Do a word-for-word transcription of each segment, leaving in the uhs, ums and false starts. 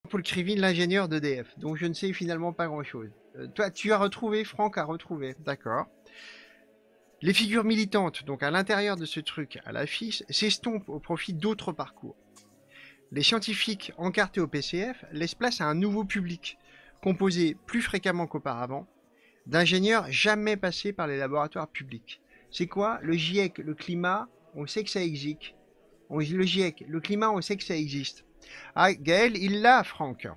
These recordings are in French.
Paul Krivine, l'ingénieur d'E D F, donc je ne sais finalement pas grand-chose. Euh, toi, tu as retrouvé, Franck a retrouvé, d'accord. Les figures militantes, donc à l'intérieur de ce truc, à l'affiche, s'estompent au profit d'autres parcours. Les scientifiques encartés au P C F laissent place à un nouveau public, composé plus fréquemment qu'auparavant, d'ingénieurs jamais passés par les laboratoires publics. C'est quoi? Le GIEC, le climat, on sait que ça existe. On, le GIEC, le climat, on sait que ça existe. Ah, Gaël, il l'a, Franck.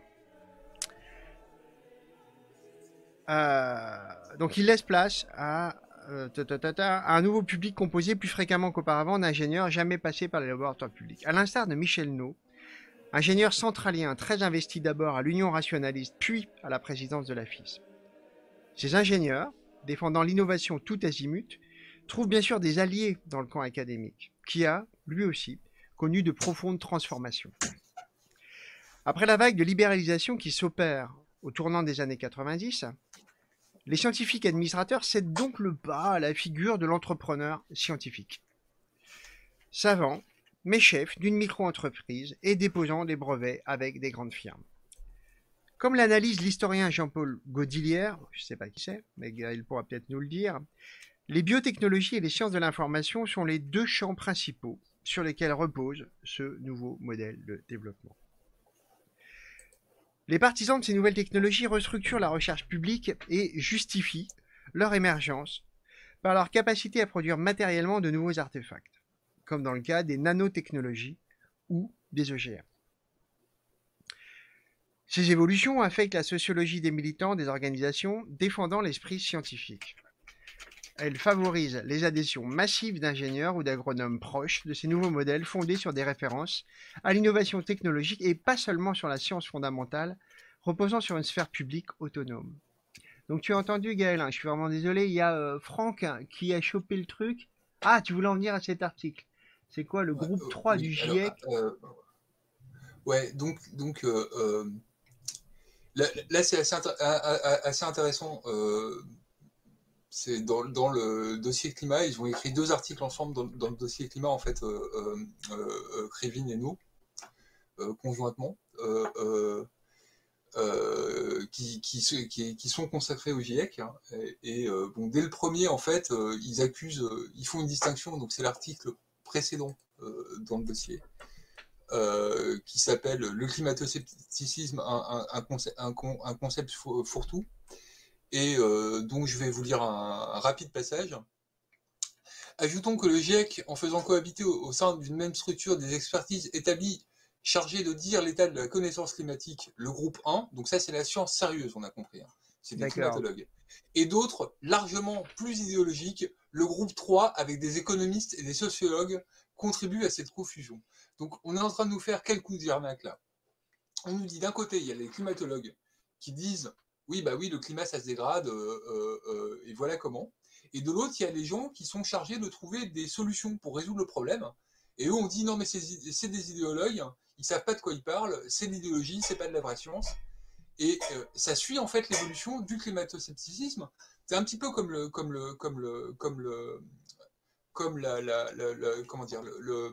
Euh, donc il laisse place à, euh, ta, ta, ta, ta, à un nouveau public composé plus fréquemment qu'auparavant d'ingénieurs jamais passés par les laboratoires publics. À l'instar de Michel No, ingénieur centralien très investi d'abord à l'Union rationaliste puis à la présidence de la F I S. Ces ingénieurs, défendant l'innovation tout azimut, trouvent bien sûr des alliés dans le camp académique, qui a, lui aussi, connu de profondes transformations. Après la vague de libéralisation qui s'opère au tournant des années quatre-vingt-dix, les scientifiques administrateurs cèdent donc le pas à la figure de l'entrepreneur scientifique. Savant, mais chef d'une micro-entreprise et déposant des brevets avec des grandes firmes. Comme l'analyse l'historien Jean-Paul Godilière, je ne sais pas qui c'est, mais il pourra peut-être nous le dire, les biotechnologies et les sciences de l'information sont les deux champs principaux sur lesquels repose ce nouveau modèle de développement. Les partisans de ces nouvelles technologies restructurent la recherche publique et justifient leur émergence par leur capacité à produire matériellement de nouveaux artefacts, comme dans le cas des nanotechnologies ou des E G M. Ces évolutions affectent la sociologie des militants des organisations défendant l'esprit scientifique. Elles favorisent les adhésions massives d'ingénieurs ou d'agronomes proches de ces nouveaux modèles fondés sur des références à l'innovation technologique et pas seulement sur la science fondamentale, reposant sur une sphère publique autonome. Donc tu as entendu Gaël, hein, je suis vraiment désolé, il y a euh, Franck hein, qui a chopé le truc. Ah, tu voulais en venir à cet article. C'est quoi le Ouais, groupe euh, trois du oui, alors, GIEC? euh, ouais, donc, donc euh, euh, là, là c'est assez, intér assez, intéressant. Euh, c'est dans, dans le dossier climat, ils ont écrit deux articles ensemble dans, dans le dossier climat, en fait, euh, euh, euh, Krivine et nous, euh, conjointement, euh, euh, euh, qui, qui, qui, qui sont consacrés au GIEC. Hein, et et euh, bon, dès le premier, en fait, euh, ils accusent, euh, ils font une distinction, donc c'est l'article précédent euh, dans le dossier. Euh, qui s'appelle Le climato-scepticisme, un, un, un, concept, un, un concept fourre-tout. Et euh, donc, je vais vous lire un, un rapide passage. Ajoutons que le GIEC, en faisant cohabiter au, au sein d'une même structure des expertises établies chargées de dire l'état de la connaissance climatique, le groupe un, donc ça c'est la science sérieuse, on a compris, hein, c'est des D'accord. climatologues, et d'autres largement plus idéologiques, le groupe trois, avec des économistes et des sociologues, contribuent à cette confusion. Donc on est en train de nous faire quel coup d'arnaque là? On nous dit d'un côté, il y a les climatologues qui disent oui, bah oui, le climat ça se dégrade, euh, euh, euh, et voilà comment. Et de l'autre, il y a les gens qui sont chargés de trouver des solutions pour résoudre le problème. Et eux, on dit non, mais c'est des idéologues, ils savent pas de quoi ils parlent, c'est de l'idéologie, c'est pas de la vraie science. Et euh, ça suit en fait l'évolution du climato-scepticisme. C'est un petit peu comme le, comme le, comme le, comme le, comme la, la, la, la comment dire, le, le,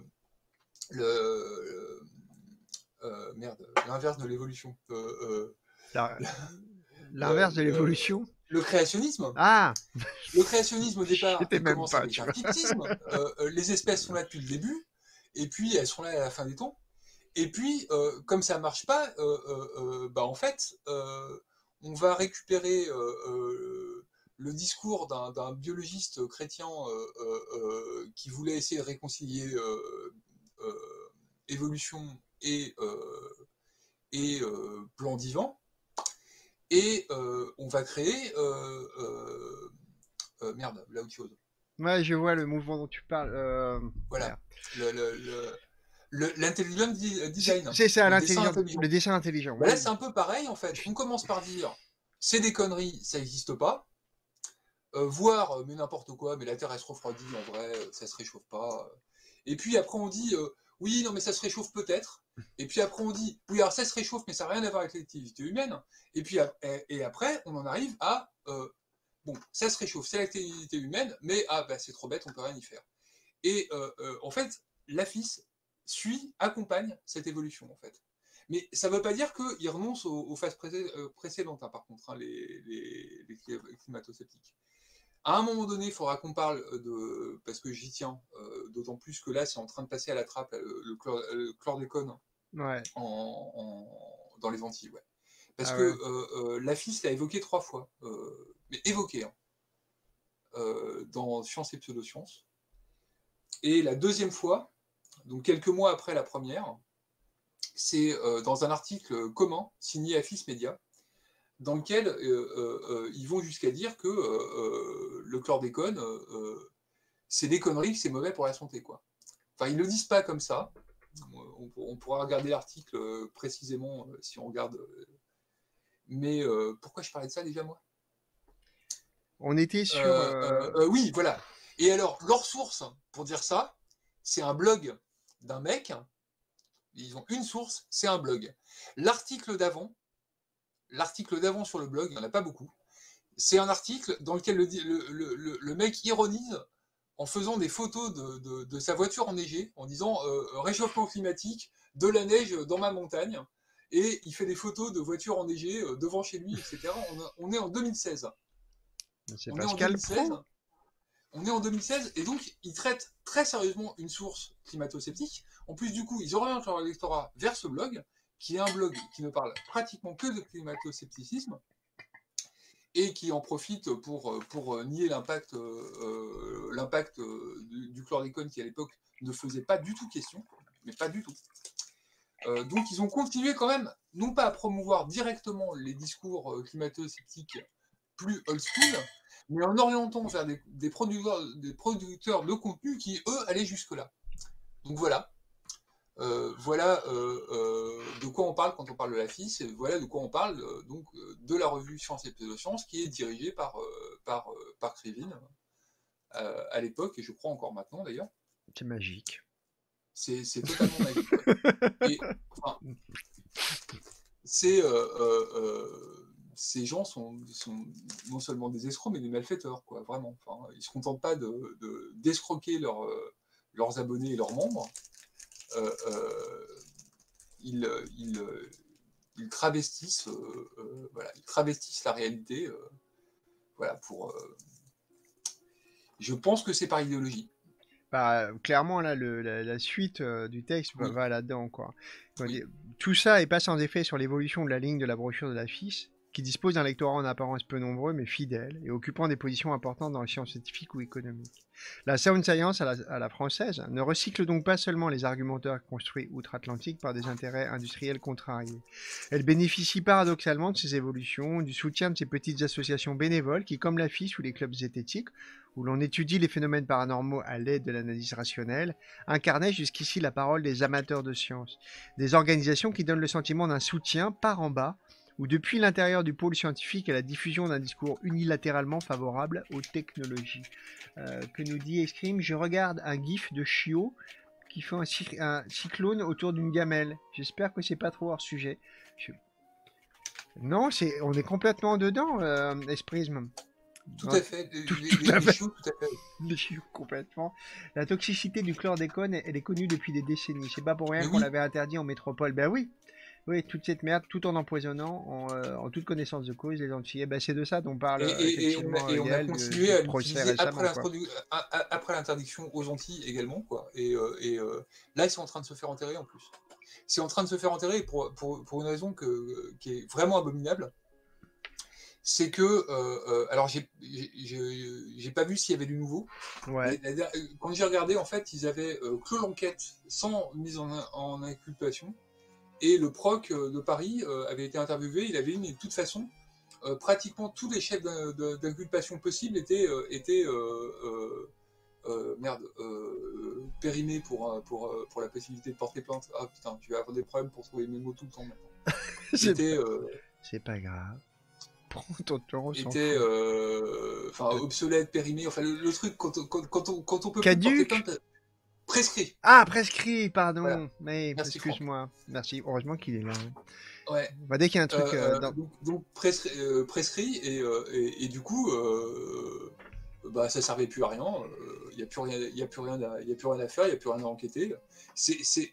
le euh, merde, l'inverse de l'évolution. Euh, euh, L'inverse de euh, l'évolution? le créationnisme. Ah, Le créationnisme, au je départ, sais il même commence pas, avec tu un vois. pictisme. Euh, euh, les espèces sont là depuis le début, et puis elles seront là à la fin des temps. Et puis, euh, comme ça marche pas, euh, euh, euh, bah en fait, euh, on va récupérer euh, euh, le discours d'un biologiste chrétien euh, euh, euh, qui voulait essayer de réconcilier euh, euh, évolution et, euh, et euh, plan divin, et euh, on va créer euh, euh, euh, merde, là autre chose. Ouais, je vois le mouvement dont tu parles. Euh, Voilà, merde. le, le, le, l'intelligent design, C'est ça, le dessin l'intelligent, intelligent. le dessin intelligent. Ben là, Ouais. c'est un peu pareil en fait. On commence par dire c'est des conneries, ça n'existe pas. Euh, voir, mais n'importe quoi, mais la Terre elle se refroidit en vrai, ça se réchauffe pas. Et puis après on dit euh, oui, non mais ça se réchauffe peut-être. Et puis après on dit oui, alors ça se réchauffe, mais ça n'a rien à voir avec l'activité humaine. Et puis et, et après on en arrive à euh, bon, ça se réchauffe, c'est l'activité humaine, mais ah bah c'est trop bête, on peut rien y faire. Et euh, euh, en fait, l'A F I S suit, accompagne cette évolution en fait. Mais ça ne veut pas dire qu'ils renoncent aux, aux phases pré- euh, précédentes, hein, par contre, hein, les, les, les climato-sceptiques. À un moment donné, il faudra qu'on parle de, parce que j'y tiens, euh, d'autant plus que là, c'est en train de passer à la trappe le, le, chlor, le chlordécone Ouais. en, en, dans les Antilles, ouais. Parce Ah que ouais. euh, euh, la F I S l'a évoqué trois fois, euh, mais évoqué, hein, euh, dans Sciences et Pseudosciences. Et la deuxième fois, donc quelques mois après la première, c'est euh, dans un article commun signé à F I S Media, dans lequel euh, euh, euh, ils vont jusqu'à dire que euh, euh, le chlordécone, euh, c'est des conneries, que c'est mauvais pour la santé, quoi. Enfin, ils le disent pas comme ça. On, on pourra regarder l'article euh, précisément euh, si on regarde. Euh, mais euh, pourquoi je parlais de ça déjà, moi On était sur... euh, euh, euh, euh, Oui, voilà. Et alors, leur source pour dire ça, c'est un blog d'un mec. Ils ont une source, c'est un blog. L'article d'avant, l'article d'avant sur le blog, il n'y en a pas beaucoup. C'est un article dans lequel le, le, le, le mec ironise en faisant des photos de, de, de sa voiture enneigée, en disant euh, réchauffement climatique, de la neige dans ma montagne, et il fait des photos de voitures enneigées euh, devant chez lui, et cetera. On, a, on est en deux mille seize. C'est On est en Pascal deux mille seize. Pro. On est en deux mille seize, et donc ils traitent très sérieusement une source climato-sceptique. En plus, du coup, ils orientent leur électorat vers ce blog, qui est un blog qui ne parle pratiquement que de climato-scepticisme, et qui en profite pour, pour nier l'impact euh, l'impact du, du chlordécone qui à l'époque ne faisait pas du tout question, mais pas du tout. Euh, donc ils ont continué quand même, non pas à promouvoir directement les discours euh, climato-sceptiques plus old school, mais en orientant vers des, des, producteurs, des producteurs de contenu qui, eux, allaient jusque-là. Donc voilà. Euh, voilà euh, euh, de quoi on parle quand on parle de la F I S, et voilà de quoi on parle euh, donc euh, de la revue Sciences et Pseudosciences qui est dirigée par, euh, par, euh, par Krivine euh, à l'époque, et je crois encore maintenant d'ailleurs. C'est magique. C'est, c'est totalement magique. Ouais. Et enfin, c'est, euh, euh, euh, ces gens sont, sont non seulement des escrocs, mais des malfaiteurs, quoi, vraiment. Enfin, ils ne se contentent pas de, de, d'escroquer leur, euh, leurs abonnés et leurs membres. Euh, euh, ils, ils, ils travestissent, euh, euh, voilà, ils travestissent la réalité, euh, voilà, pour. Euh, je pense que c'est par idéologie. Bah, clairement, là, le, la, la suite euh, du texte va, Oui, va là-dedans, quoi. oui, Tout ça est pas sans effet sur l'évolution de la ligne de la brochure de la F I S, qui dispose d'un lectorat en apparence peu nombreux mais fidèle et occupant des positions importantes dans les sciences scientifiques ou économiques. La sound science à la, à la française ne recycle donc pas seulement les argumentaires construits outre-Atlantique par des intérêts industriels contrariés. Elle bénéficie paradoxalement de ces évolutions, du soutien de ces petites associations bénévoles qui, comme la F I S ou les clubs zététiques, où l'on étudie les phénomènes paranormaux à l'aide de l'analyse rationnelle, incarnaient jusqu'ici la parole des amateurs de sciences. Des organisations qui donnent le sentiment d'un soutien par en bas, ou depuis l'intérieur du pôle scientifique à la diffusion d'un discours unilatéralement favorable aux technologies. Euh, que nous dit Escrime? Je regarde un gif de Chiot qui fait un, cy- un cyclone autour d'une gamelle. J'espère que c'est pas trop hors sujet. Je... Non, c'est, on est complètement dedans, euh, Esprisme. tout Non, à fait. Les, tout, les, tout à les fait. chiots, tout à fait. Les chiots, complètement. La toxicité du chlordécone, elle est connue depuis des décennies. C'est pas pour rien Mais qu'on oui, l'avait interdit en métropole. Ben oui, oui, toute cette merde, tout en empoisonnant, en, euh, en toute connaissance de cause, les Antillais. Ben c'est de ça dont parle et, euh, et, et, on a, effectivement euh, et on a Yael de- continué du à procès l'utiliser après, récemment, quoi. après l'interdiction aux Antilles également, quoi. Et, euh, et euh, là, ils sont en train de se faire enterrer en plus. C'est en train de se faire enterrer pour, pour, pour une raison que, qui est vraiment abominable. C'est que, euh, euh, alors j'ai, j'ai, j'ai pas vu s'il y avait du nouveau, Ouais. mais la, quand j'ai regardé, en fait, ils avaient euh, clos l'enquête sans mise en, en inculpation, et le proc de Paris euh, avait été interviewé, il avait dit, mais de toute façon, euh, pratiquement tous les chefs d'inculpation possibles étaient, euh, étaient euh, euh, euh, merde, euh, périmés pour, pour, pour la possibilité de porter plainte. Ah putain, tu vas avoir des problèmes pour trouver mes mots tout le temps maintenant. c'est Était, pas... euh, c'est pas grave. Prends ton temps, on s'en était fout. euh, enfin Euh, obsolète, périmé, enfin le, le truc quand, quand, quand, on, quand on peut plus porter Caduc? plainte, prescrit. Ah, prescrit, Voilà. pardon. Mais, Merci Franck. excuse-moi. Merci. Heureusement qu'il est là. Hein. Ouais. Bah, dès qu'il y a un truc euh, Euh, dans... donc, donc prescrit, euh, prescrit et, euh, et, et, du coup, euh, bah, ça servait plus à rien. Il euh, n'y a plus rien, il y a plus rien, à, y a plus rien à faire, il y a plus rien à enquêter. C'est, c'est,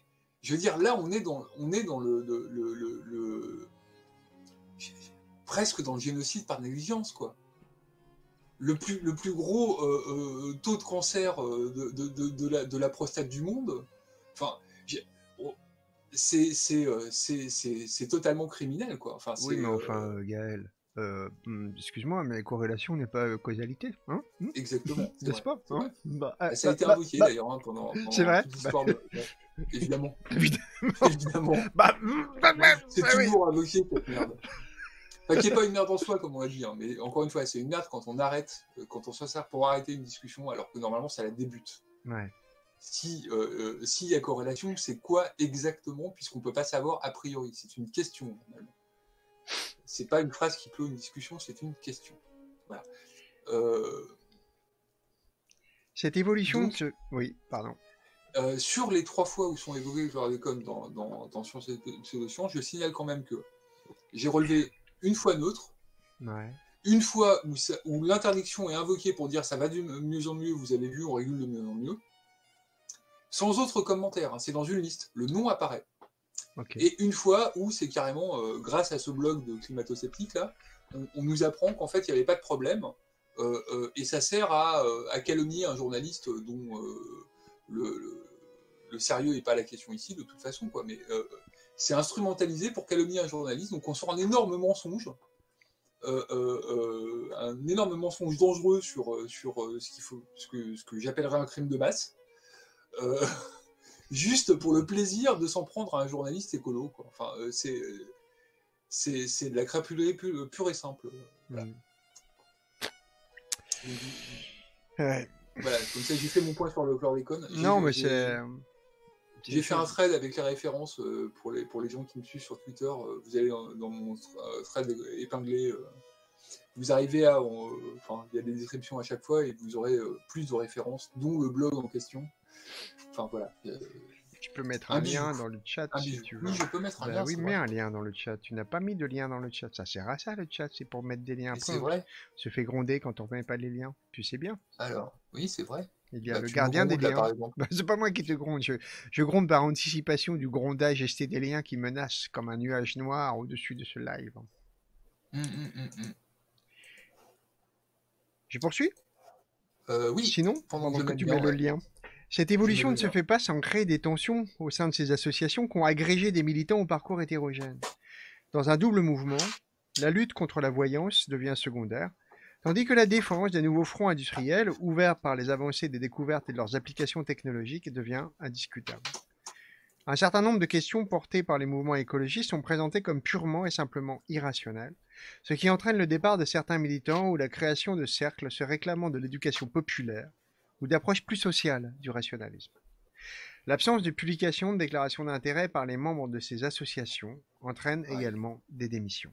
Je veux dire, là, on est dans, on est dans le, le, le, le, le... presque dans le génocide par négligence, quoi. Le plus, le plus gros euh, euh, taux de cancer euh, de, de, de, de, la, de la prostate du monde, enfin, oh, c'est euh, totalement criminel, quoi. Enfin, oui, mais enfin, euh... euh, Gaël, euh, excuse-moi, mais corrélation n'est pas causalité, hein, exactement, n'est-ce pas, hein, bah, bah, ça a bah, été invoqué bah, d'ailleurs hein, pendant, pendant c'est vrai toute l'histoire. Bah... De... Ouais, évidemment. Évidemment. évidemment. Bah, c'est bah, toujours oui. invoqué cette merde. Enfin, qui n'est pas une merde en soi, comme on l'a dit, hein, mais encore une fois, c'est une merde quand on arrête, quand on se sert pour arrêter une discussion, alors que normalement, ça la débute. Ouais. Si euh, euh, s'il y a corrélation, c'est quoi exactement, puisqu'on ne peut pas savoir a priori. C'est une question, normalement. C'est pas une phrase qui clôt une discussion, c'est une question. Voilà. Euh... Cette évolution Donc, de ce... Oui, pardon. Euh, sur les trois fois où sont évoqués les chlordécone dans, dans, dans Sciences et Pseudosciences, je signale quand même que j'ai relevé une fois neutre, ouais. une fois où, où l'interdiction est invoquée pour dire ça va de mieux en mieux, vous avez vu, on régule de mieux en mieux, sans autre commentaire, hein, c'est dans une liste, le nom apparaît. Okay. Et une fois où c'est carrément, euh, grâce à ce blog de climato-sceptique là, on, on nous apprend qu'en fait il n'y avait pas de problème, euh, euh, et ça sert à, euh, à calomnier un journaliste dont euh, le, le, le sérieux n'est pas la question ici de toute façon, quoi, mais euh, c'est instrumentalisé pour calomnier un journaliste, donc on sort un énorme mensonge, euh, euh, un énorme mensonge dangereux sur, sur euh, ce, qu'il faut, ce que, ce que j'appellerais un crime de masse, euh, juste pour le plaisir de s'en prendre à un journaliste écolo, quoi. Enfin, euh, c'est, c'est, c'est de la crapulerie pure, pure et simple. Voilà. Mm. Ouais. Voilà, comme ça j'ai fait mon point sur le chlordécone. Non, mais c'est... J'ai fait un thread avec les références euh, pour, les, pour les gens qui me suivent sur Twitter. Euh, vous allez dans, dans mon thread épinglé. Euh, vous arrivez à... Enfin, euh, il y a des descriptions à chaque fois et vous aurez euh, plus de références, dont le blog en question. Enfin, voilà. Euh, tu peux mettre un, un lien bijou. Dans le chat un si bijou. tu veux. Oui, je peux mettre un bah lien. Oui, mets un lien dans le chat. Tu n'as pas mis de lien dans le chat. Ça sert à ça, le chat. C'est pour mettre des liens. C'est vrai. On se fait gronder quand on ne met pas les liens. Tu sais bien. Alors, oui, c'est vrai. Il y a bah, le gardien des liens. Bah, c'est pas moi qui te gronde. Je, je gronde par anticipation du grondage S T des liens qui menace comme un nuage noir au-dessus de ce live. Mmh, mmh, mmh. Je poursuis euh, Oui. Sinon, pendant que tu mets le ouais. lien. Cette évolution ne se fait pas sans créer des tensions au sein de ces associations qui ont agrégé des militants au parcours hétérogène. Dans un double mouvement, la lutte contre la voyance devient secondaire, tandis que la défense des nouveaux fronts industriels, ouverts par les avancées des découvertes et de leurs applications technologiques, devient indiscutable. Un certain nombre de questions portées par les mouvements écologistes sont présentées comme purement et simplement irrationnelles, ce qui entraîne le départ de certains militants ou la création de cercles se réclamant de l'éducation populaire ou d'approches plus sociales du rationalisme. L'absence de publication de déclarations d'intérêt par les membres de ces associations entraîne ouais. également des démissions.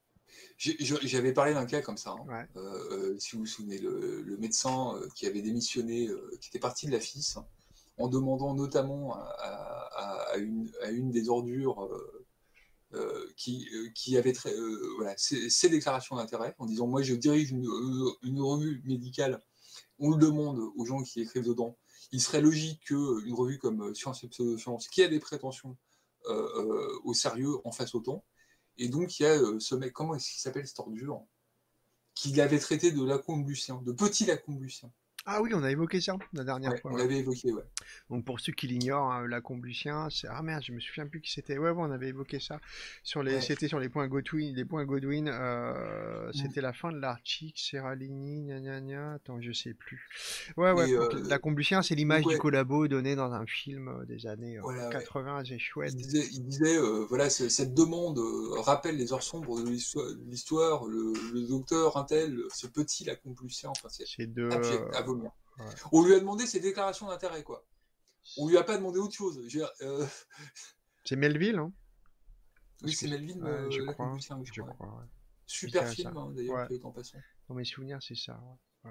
J'avais parlé d'un cas comme ça, hein. ouais. euh, si vous vous souvenez, le, le médecin euh, qui avait démissionné, euh, qui était parti de la F I S, en demandant notamment à, à, à, une, à une des ordures euh, euh, qui, euh, qui avait très, euh, voilà, ces, ces déclarations d'intérêt, en disant « moi je dirige une, une revue médicale, on le demande aux gens qui écrivent dedans, il serait logique qu'une revue comme Sciences et Pseudosciences, qui a des prétentions euh, euh, au sérieux, en fasse autant ». Et donc, il y a euh, ce mec, comment est-ce qu'il s'appelle, cette ordure, qui l'avait traité de lacombe-lucien, de petit lacombe-lucien. Ah oui, on a évoqué ça la dernière ouais, fois. On ouais. l'avait évoqué, ouais. Donc, pour ceux qui l'ignorent, hein, lacombe-lucien, c'est... Ah merde, je me souviens plus qui c'était. Ouais, ouais, on avait évoqué ça. Sur les... ouais. C'était sur les points Godwin. Les points Godwin, euh, mm. C'était la fin de l'article, Serralini, gna gna gna. Attends, je sais plus. Ouais, ouais, euh, lacombe-lucien, c'est l'image ouais. du collabo donnée dans un film euh, des années euh, voilà, quatre-vingts, ouais. C'est chouette. Il disait, il disait euh, voilà, cette demande euh, rappelle les heures sombres de l'histoire, le, le docteur, un tel, ce petit lacombe-lucien, enfin, c'est de... abject, à vomir. Ouais. On lui a demandé ses déclarations d'intérêt, quoi. On lui a pas demandé autre chose. Euh... C'est Melville, hein. Oui, c'est Melville, ouais, euh, je crois. Je crois, je crois ouais. Super film, hein, d'ailleurs, ouais. en passant. Dans mes souvenirs, c'est ça. Ouais.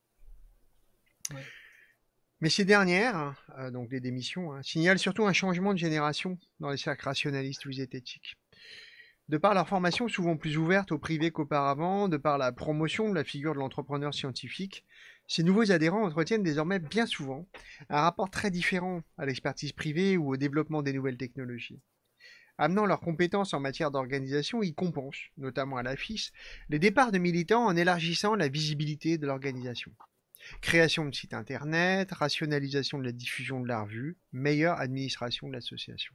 Ouais. Ouais. Mais ces dernières, euh, donc les démissions, hein, signalent surtout un changement de génération dans les cercles rationalistes ou zététiques. De par leur formation souvent plus ouverte au privé qu'auparavant, de par la promotion de la figure de l'entrepreneur scientifique, ces nouveaux adhérents entretiennent désormais bien souvent un rapport très différent à l'expertise privée ou au développement des nouvelles technologies. Amenant leurs compétences en matière d'organisation, ils compensent, notamment à l'A F I S, les départs de militants en élargissant la visibilité de l'organisation. Création de sites internet, rationalisation de la diffusion de la revue, meilleure administration de l'association.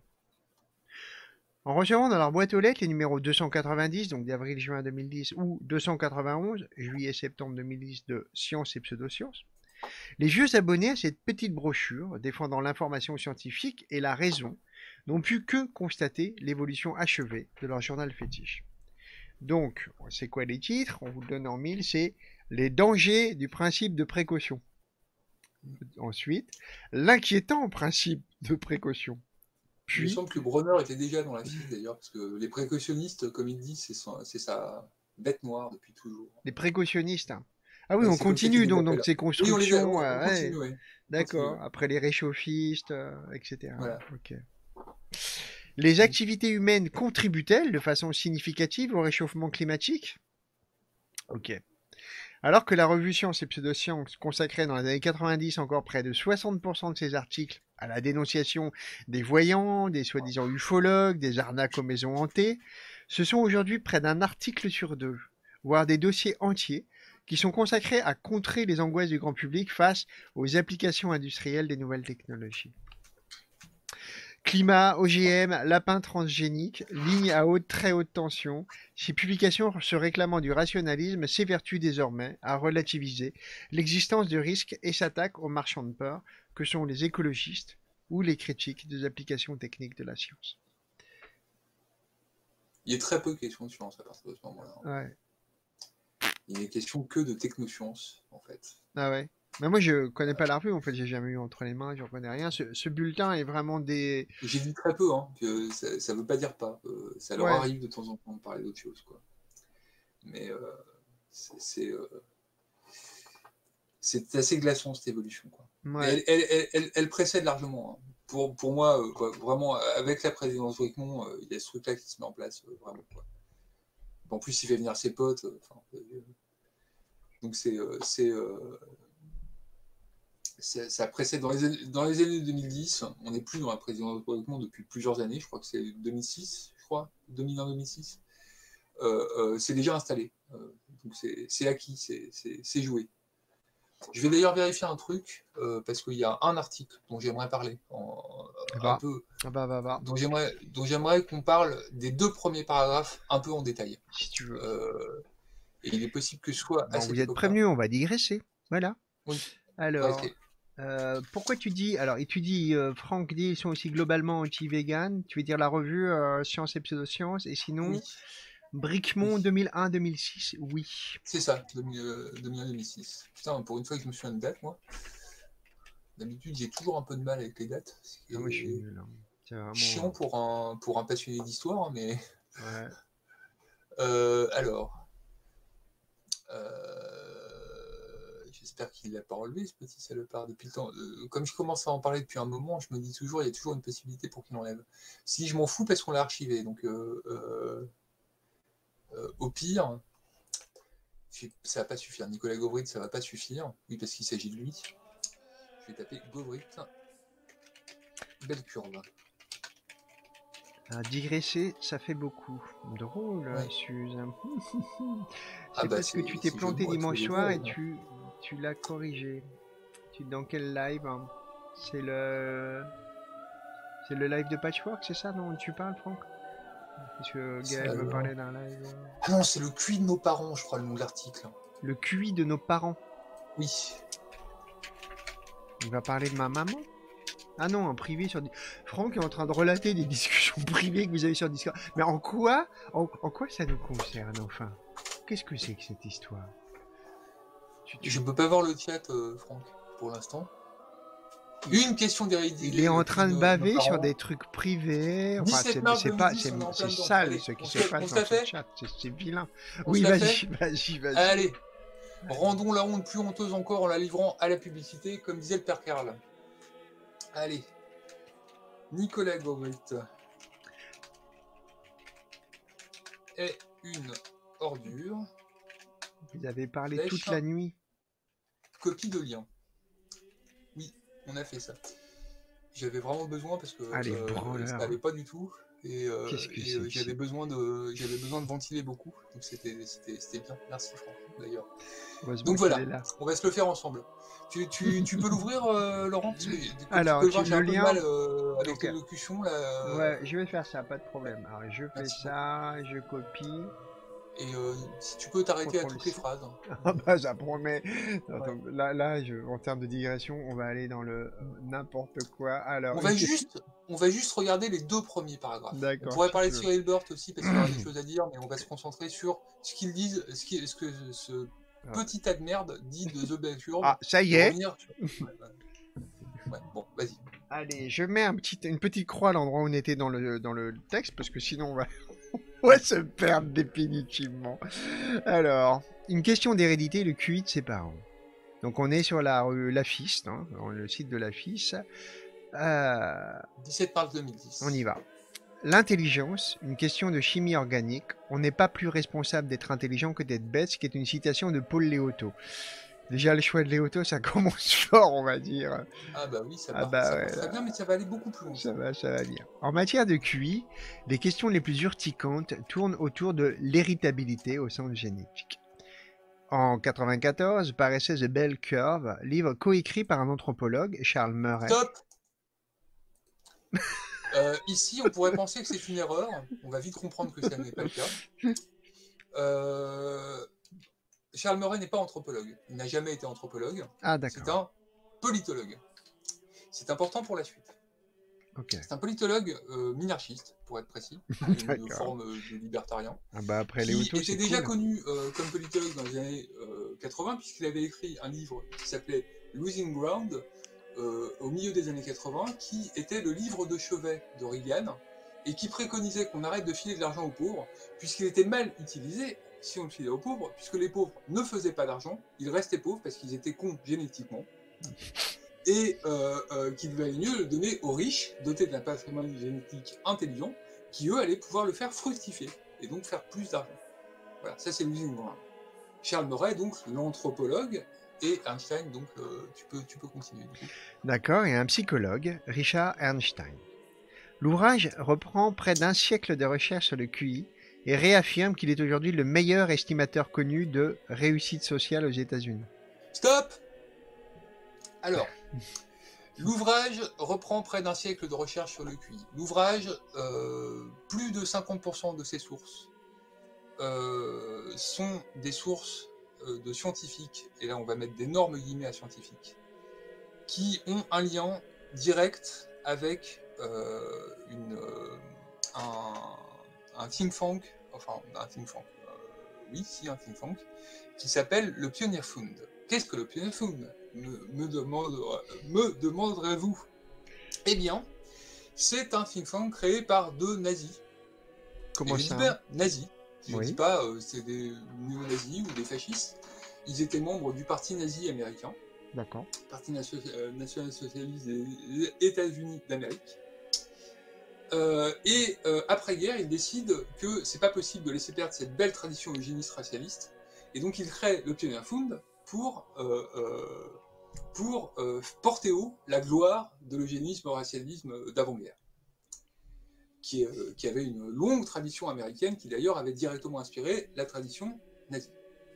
En recevant dans leur boîte aux lettres les numéros deux cent quatre-vingt-dix, donc d'avril-juin deux mille dix, ou deux cent quatre-vingt-onze, juillet-septembre deux mille dix, de Sciences et Pseudosciences, les vieux abonnés à cette petite brochure défendant l'information scientifique et la raison n'ont pu que constater l'évolution achevée de leur journal fétiche. Donc, c'est quoi les titres? On vous le donne en mille, c'est les dangers du principe de précaution. Ensuite, l'inquiétant principe de précaution. Puis, il me semble que Bronner était déjà dans la fiche d'ailleurs, parce que les précautionnistes, comme il dit, c'est sa, sa bête noire depuis toujours. Les précautionnistes. Hein. Ah oui, ouais, on continue donc, donc ces constructions. Oui, on, on, on continue, ouais. ouais. D'accord. Ouais. Après les réchauffistes, euh, et cetera. Voilà. Ok. Les activités humaines contribuent-elles de façon significative au réchauffement climatique? Ok. Alors que la revue Sciences et Pseudosciences consacrait dans les années quatre-vingt-dix encore près de soixante pour cent de ses articles à la dénonciation des voyants, des soi-disant ufologues, des arnaques aux maisons hantées, ce sont aujourd'hui près d'un article sur deux, voire des dossiers entiers, qui sont consacrés à contrer les angoisses du grand public face aux applications industrielles des nouvelles technologies. Climat, O G M, lapins transgéniques, lignes à haute, très haute tension, ces publications se réclamant du rationalisme s'évertuent désormais à relativiser l'existence de risques et s'attaquent aux marchands de peur que sont les écologistes ou les critiques des applications techniques de la science. Il y a très peu de questions de science à partir de ce moment-là. Ouais. Il n'est question que de technosciences, en fait. Ah ouais. Mais moi, je connais pas la revue, en fait, j'ai jamais eu entre les mains, je connais rien. Ce, ce bulletin est vraiment des... J'ai dit très peu, hein, que ça, ça veut pas dire pas. Euh, ça leur ouais. arrive de temps en temps de parler d'autre chose, quoi. Mais euh, c'est euh, c'est assez glaçant, cette évolution, quoi. Ouais. Elle, elle, elle, elle, elle précède largement. Hein. Pour, pour moi, euh, quoi, vraiment, avec la présidence Bricmont, euh, il y a ce truc-là qui se met en place, euh, vraiment, quoi. En plus, il fait venir ses potes. Euh, euh, donc, c'est... Euh, c'est euh, ça précède dans les, années, dans les années deux mille dix, on n'est plus dans la présidence Bricmont depuis plusieurs années, je crois que c'est deux mille six, je crois, deux mille un deux mille six. Euh, euh, c'est déjà installé. Euh, donc c'est acquis, c'est joué. Je vais d'ailleurs vérifier un truc, euh, parce qu'il y a un article dont j'aimerais parler, en, bah. un peu, bah, bah, bah. dont j'aimerais qu'on parle des deux premiers paragraphes un peu en détail. Si tu veux. Euh, et il est possible que ce soit bon, vous êtes prévenus, on va digresser. Voilà. Oui. Alors, euh, pourquoi tu dis... Alors, et tu dis, euh, Franck dit, ils sont aussi globalement anti-vegan. Tu veux dire la revue euh, Sciences et Pseudosciences. Et sinon, oui. Bricmont oui. deux mille un deux mille six, oui. C'est ça, deux mille un deux mille six. Putain, pour une fois que je me souviens de date, moi. D'habitude, j'ai toujours un peu de mal avec les dates. Ah, moi, je suis nul. Hein. Vraiment... Chiant pour un, pour un passionné d'histoire, mais... Ouais. euh, alors... Euh... J'espère qu'il l'a pas enlevé, ce petit salopard, depuis le temps. Euh, comme je commence à en parler depuis un moment, je me dis toujours, il y a toujours une possibilité pour qu'il l'enlève. Si, je m'en fous parce qu'on l'a archivé, donc... Euh, euh, euh, au pire... Ça va pas suffire. Nicolas Govrit, ça va pas suffire. Oui, parce qu'il s'agit de lui. Je vais taper Govrit. Belle curve. À digresser, ça fait beaucoup. Drôle, ouais. Suze. C'est ah bah parce que tu t'es planté dimanche soir et tu, tu l'as corrigé. Tu dans quel live? C'est le... C'est le live de Patchwork, c'est ça dont tu parles, Franck? Parce que Gaël me parlait d'un live... Ah non, c'est le Q I de nos parents, je crois, le nom de l'article. Le Q I de nos parents? Oui. Il va parler de ma maman? Ah non, en privé sur... Franck est en train de relater des discussions privées que vous avez sur Discord. Mais en quoi en, en quoi ça nous concerne, enfin? Qu'est-ce que c'est que cette histoire? tu, tu... Je peux pas voir le chat, euh, Franck, pour l'instant. Une question d'hérédité. Il est en train de baver sur des trucs privés. Enfin, c'est pas, c'est sale Allez, ce qui se passe dans ce chat. C'est vilain. On oui, vas-y, vas-y, vas-y. Allez, rendons la honte plus honteuse encore en la livrant à la publicité, comme disait le père Karl. Allez, Nicolas Govrit. est une ordure. Vous avez parlé Flèche. toute la nuit. Copie de lien. Oui, on a fait ça. J'avais vraiment besoin parce que Allez, euh, branleur. ça allait pas du tout. Et, euh, Qu'est-ce que et c'est euh, que j'avais c'est besoin de j'avais besoin de ventiler beaucoup. Donc c'était c'était c'était bien. Merci Franck d'ailleurs. Heureusement Donc qu'il voilà, est là. on va se le faire ensemble. Tu, tu, tu peux l'ouvrir, euh, Laurent, parce que comme Alors, tu peux le tu- voir, j'ai le un peu de lien- mal euh, avec Ok. l'élocution là. euh, Ouais, je vais faire ça, pas de problème. Alors, je fais Merci ça, je copie. Et euh, si tu peux t'arrêter à Contrôle toutes les C. phrases. Ah bah, ça promet. Ouais. Attends, là, là je, en termes de digression, on va aller dans le euh, n'importe quoi. Alors, On va une question- juste, on va juste regarder les deux premiers paragraphes. On D'accord, pourrait si parler tu de veux. Cyril Burt aussi parce qu'il y aura des choses à dire, mais on va se concentrer sur ce qu'ils disent, ce, qui, ce que ce Ah. petit tas de merde dit de The Bell Curve. Ah, ça y pour est. revenir sur- Ouais, ouais. Ouais, bon, vas-y. Allez, je mets un petit, une petite croix à l'endroit où on était dans le, dans le texte, parce que sinon on va, on va se perdre définitivement. Alors, une question d'hérédité, le Q I de ses parents. Donc on est sur la rue Lafisse, hein, dans le site de Lafisse. Euh, dix-sept mars deux mille dix. on y va. L'intelligence, une question de chimie organique. On n'est pas plus responsable d'être intelligent que d'être bête, ce qui est une citation de Paul Léoto. Déjà, le choix de Léoto, ça commence fort, on va dire. Ah bah oui, ça Ah part, bah ça ouais, part très là. bien, mais ça va aller beaucoup plus loin. Ça va, ça va bien. En matière de Q I, les questions les plus urticantes tournent autour de l'héritabilité au sens génétique. En quatre-vingt-quatorze, paraissait The Bell Curve, livre coécrit par un anthropologue, Charles Murray. Stop. Euh, ici, on pourrait penser que c'est une erreur. On va vite comprendre que ça n'est pas le cas. Euh, Charles Murray n'est pas anthropologue. Il n'a jamais été anthropologue. Ah, C'est d'accord. un politologue. C'est important pour la suite. Ok. C'est un politologue euh, minarchiste, pour être précis, une D'accord. forme de libertarien, Ah bah après qui Léoto, était c'est déjà cool. connu euh, comme politologue dans les années euh, quatre-vingts, puisqu'il avait écrit un livre qui s'appelait Losing Ground, euh, au milieu des années quatre-vingts, qui était le livre de chevet de Reagan, et qui préconisait qu'on arrête de filer de l'argent aux pauvres, puisqu'il était mal utilisé si on le filait aux pauvres, puisque les pauvres ne faisaient pas d'argent, ils restaient pauvres parce qu'ils étaient cons génétiquement, et euh, euh, qu'il valait mieux le donner aux riches, dotés d'un patrimoine génétique intelligent, qui eux allaient pouvoir le faire fructifier, et donc faire plus d'argent. Voilà, ça c'est Losing Ground. Charles Murray, donc l'anthropologue, et Einstein, donc euh, tu, peux, tu peux continuer. Du coup. D'accord, et un psychologue, Richard Ernstein. L'ouvrage reprend près d'un siècle de recherche sur le Q I et réaffirme qu'il est aujourd'hui le meilleur estimateur connu de réussite sociale aux États-Unis. Stop. Alors, l'ouvrage reprend près d'un siècle de recherche sur le Q I. L'ouvrage, euh, plus de cinquante pour cent de ses sources euh, sont des sources euh, de scientifiques, et là on va mettre d'énormes guillemets à scientifiques, qui ont un lien direct avec euh, une, euh, un, un think tank, enfin un think tank, euh, oui, si un think tank, qui s'appelle le Pioneer Fund. Qu'est-ce que le Pioneer Fund, me, me, demande, me demanderez-vous? Eh bien, c'est un think tank créé par deux nazis. Comment Et je ça dis bien nazis. Je ne Oui. dis pas euh, c'est des néo-nazis ou des fascistes. Ils étaient membres du parti nazi américain. D'accord. Parti national-socialiste des États-Unis d'Amérique. Euh, et euh, après-guerre, ils décident que c'est pas possible de laisser perdre cette belle tradition eugéniste racialiste, et donc ils créent le Pioneer Fund pour, euh, euh, pour euh, porter haut la gloire de l'eugénisme racialisme d'avant-guerre, qui, euh, qui avait une longue tradition américaine, qui d'ailleurs avait directement inspiré la tradition nazie.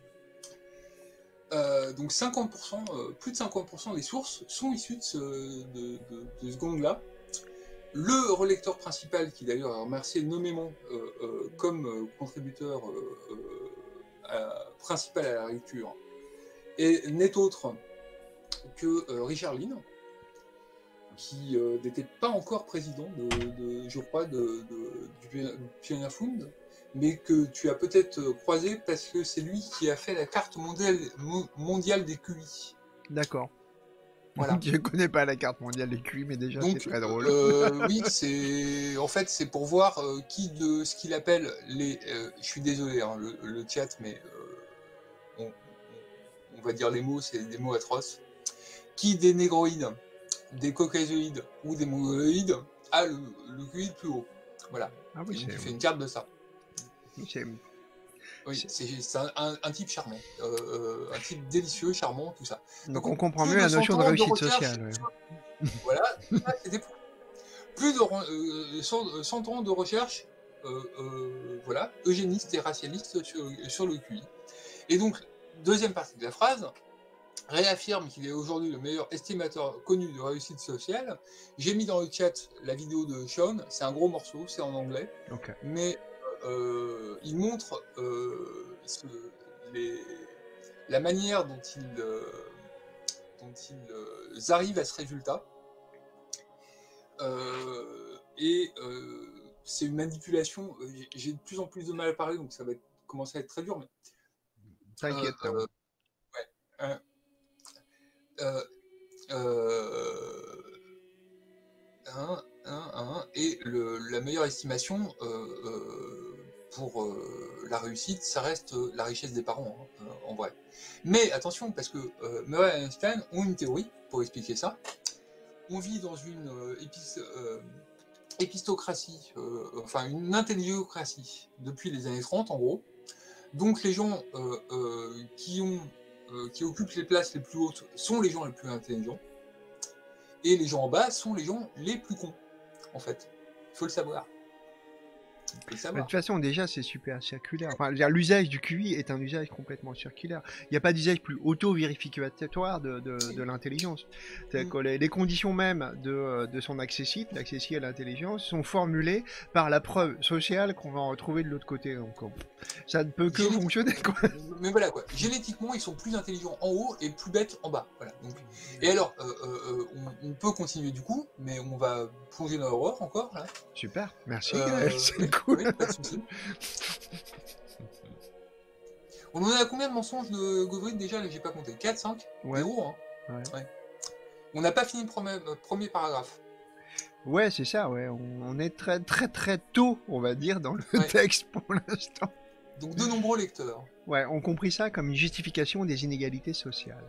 Euh, donc cinquante pour cent, euh, plus de cinquante pour cent des sources sont issues de ce, de, de, de ce gang-là. Le relecteur principal, qui d'ailleurs a remercié nommément euh, euh, comme euh, contributeur euh, euh, à, principal à la lecture, n'est autre que euh, Richard Lynn, qui euh, n'était pas encore président, de, de, je crois, de, de, du Pioneer Fund, mais que tu as peut-être croisé parce que c'est lui qui a fait la carte mondiale, mondiale des Q I. D'accord. Voilà. Je ne connais pas la carte mondiale des Q I, mais déjà c'est très drôle. Euh, oui, c'est en fait c'est pour voir euh, qui de ce qu'il appelle les. Euh, je suis désolé, hein, le, le chat, mais euh, on, on va dire les mots, c'est des mots atroces. Qui des négroïdes, des caucasoïdes ou des mongoloïdes a le, le Q I le plus haut. Voilà. Ah oui, Et donc c'est il fait une carte de ça. C'est Oui, c'est c'est c'est un, un- un type charmant, euh, euh, un type délicieux, charmant, tout ça. donc Donc, on comprend plus mieux de la cent notion de ans de réussite recherche, sociale, ouais. sur- voilà, ça, c'était pour- plus de re- euh, cent, cent ans de recherche, euh, euh, voilà, eugéniste et racialiste sur, sur le Q I. Et donc, deuxième partie de la phrase, réaffirme qu'il est aujourd'hui le meilleur estimateur connu de réussite sociale. J'ai mis dans le chat la vidéo de Sean, c'est un gros morceau, c'est en anglais, OK. mais euh, il montre euh, ce- les- la manière dont ils, euh, dont ils euh, arrivent à ce résultat. Euh, et euh, c'est une manipulation, euh, j'ai- j'ai de plus en plus de mal à parler, donc ça va être- commencer à être très dur, mais euh, T'inquiète, hein. euh, ouais, euh, euh, euh, un, un, un, et le, la meilleure estimation euh, euh, pour euh, la réussite, ça reste euh, la richesse des parents, hein, euh, en vrai. Mais attention, parce que euh, Murray et Einstein ont une théorie pour expliquer ça. On vit dans une euh, épis, euh, épistocratie, euh, enfin une intelliocratie depuis les années trente en gros. Donc les gens euh, euh, qui, ont, euh, qui occupent les places les plus hautes sont les gens les plus intelligents. Et les gens en bas sont les gens les plus cons, en fait. Il faut le savoir. Il faut le Bah, de savoir. toute façon, déjà, c'est super circulaire. Enfin, je veux dire, l'usage du Q I est un usage complètement circulaire. Il n'y a pas d'usage plus auto-vérificatoire de, de, de l'intelligence. C'est-à-dire Mm. que les, les conditions même de, euh, de son accessit, l'accessit à l'intelligence, sont formulées par la preuve sociale qu'on va en retrouver de l'autre côté. Donc, on- ça ne peut que Génétique- fonctionner, quoi. Mais voilà quoi. Génétiquement, ils sont plus intelligents en haut et plus bêtes en bas. Voilà. Donc... Et alors, euh, euh, euh, on, on peut continuer du coup, mais on va plonger dans l'horreur encore là. Super, merci, Gaël, Euh, c'est oui, cool. oui, pas de souci. On en a combien de mensonges de Godwin déjà là, j'ai pas compté. quatre, cinq. Ouais, Des gros, hein. ouais. Ouais. On n'a pas fini le premier, euh, premier paragraphe. Ouais, c'est ça, ouais. On, on est très, très, très tôt, on va dire, dans le Ouais. texte pour l'instant. Donc de nombreux lecteurs. Ouais, on compris ça comme une justification des inégalités sociales.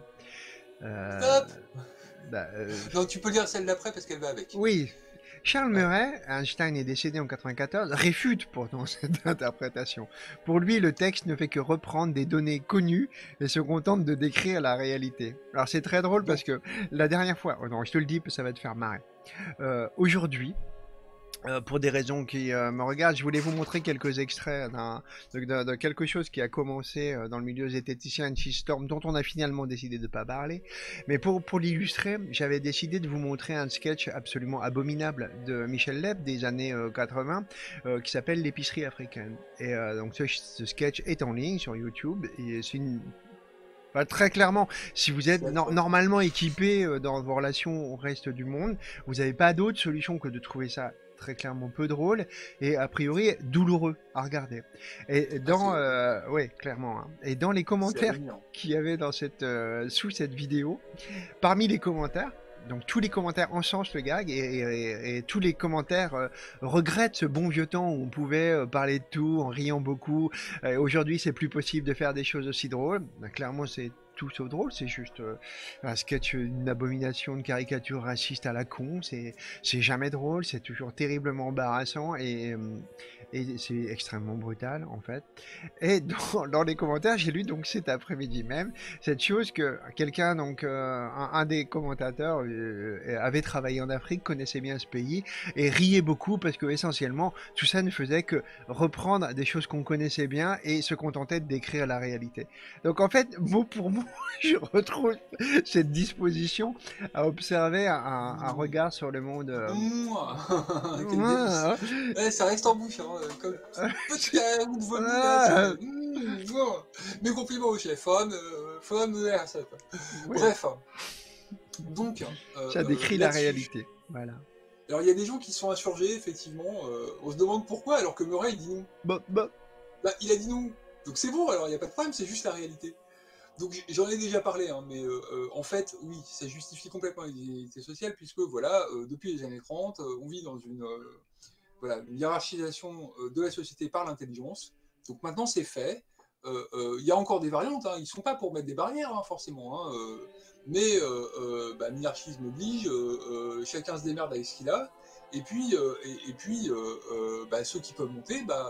Euh, Stop. bah, euh, Non, tu peux lire celle d'après parce qu'elle va avec. oui, Charles Ouais. Murray, Einstein est décédé en quatre-vingt-quatorze, réfute pourtant cette interprétation. Pour lui, le texte ne fait que reprendre des données connues et se contente de décrire la réalité. Alors c'est très drôle parce Donc, que la dernière fois, oh non, je te le dis, ça va te faire marrer. Euh, Aujourd'hui, Euh, pour des raisons qui euh, me regardent, je voulais vous montrer quelques extraits d'un, de, de- de quelque chose qui a commencé euh, dans le milieu zététicien, un shitstorm dont on a finalement décidé de ne pas parler. Mais pour, pour l'illustrer, j'avais décidé de vous montrer un sketch absolument abominable de Michel Leb des années euh, quatre-vingts euh, qui s'appelle L'épicerie africaine. Et euh, donc ce, ce sketch est en ligne sur YouTube et c'est une Enfin, très clairement, si vous êtes c'est no- affreux. normalement équipé euh, dans vos relations au reste du monde, vous n'avez pas d'autre solution que de trouver ça très clairement peu drôle et a priori douloureux à regarder. Et Ah, dans, c'est euh, ouais, clairement. Hein. Et dans les c'est commentaires abominant. qu'il y avait dans cette, euh, sous cette vidéo, parmi les commentaires, donc tous les commentaires encensent le gag et, et- et- et tous les commentaires euh, regrettent ce bon vieux temps où on pouvait euh, parler de tout en riant beaucoup. Euh, Aujourd'hui, c'est plus possible de faire des choses aussi drôles. Ben, clairement, c'est tout sauf drôle. C'est juste euh, un sketch, une abomination, une caricature raciste à la con. C'est c'est jamais drôle. C'est toujours terriblement embarrassant et, euh, et c'est extrêmement brutal en fait. Et dans, dans les commentaires, j'ai lu donc cet après-midi même cette chose que quelqu'un, donc euh, un, un des commentateurs, euh, avait travaillé en Afrique, connaissait bien ce pays et riait beaucoup parce que essentiellement tout ça ne faisait que reprendre des choses qu'on connaissait bien et se contentait de décrire la réalité. Donc en fait, mot pour mot, je retrouve cette disposition à observer un, un Mmh. regard sur le monde. Euh... Mouah. Quel délice. Ouais, Ouais, ça reste en bouche, hein, euh, comme euh, petit carreau de vomi là, euh, c'est. Mmh, mouah. Mes compliments au chef, faudra me, faudra me donner ça. Quoi. ouais, Bref, hein. Donc, euh, ça euh, décrit la là-dessus. réalité. Voilà. Alors, il y a des gens qui sont insurgés, effectivement. euh, on se demande pourquoi, alors que Murray, il dit non. Bon, bon. Bah, il a dit non. Donc, c'est bon, alors il n'y a pas de problème, c'est juste la réalité. Donc j'en ai déjà parlé, hein, mais euh, euh, en fait, oui, ça justifie complètement les inégalités sociales, puisque voilà, euh, depuis les années trente, euh, on vit dans une, euh, voilà, une hiérarchisation euh, de la société par l'intelligence. Donc maintenant c'est fait. Il euh, euh, y a encore des variantes, hein, ils ne sont pas pour mettre des barrières, hein, forcément, hein, euh, mais euh, euh, bah, minarchisme oblige, euh, euh, chacun se démerde avec ce qu'il a, et puis, euh, et, et puis euh, euh, bah, ceux qui peuvent monter, bah,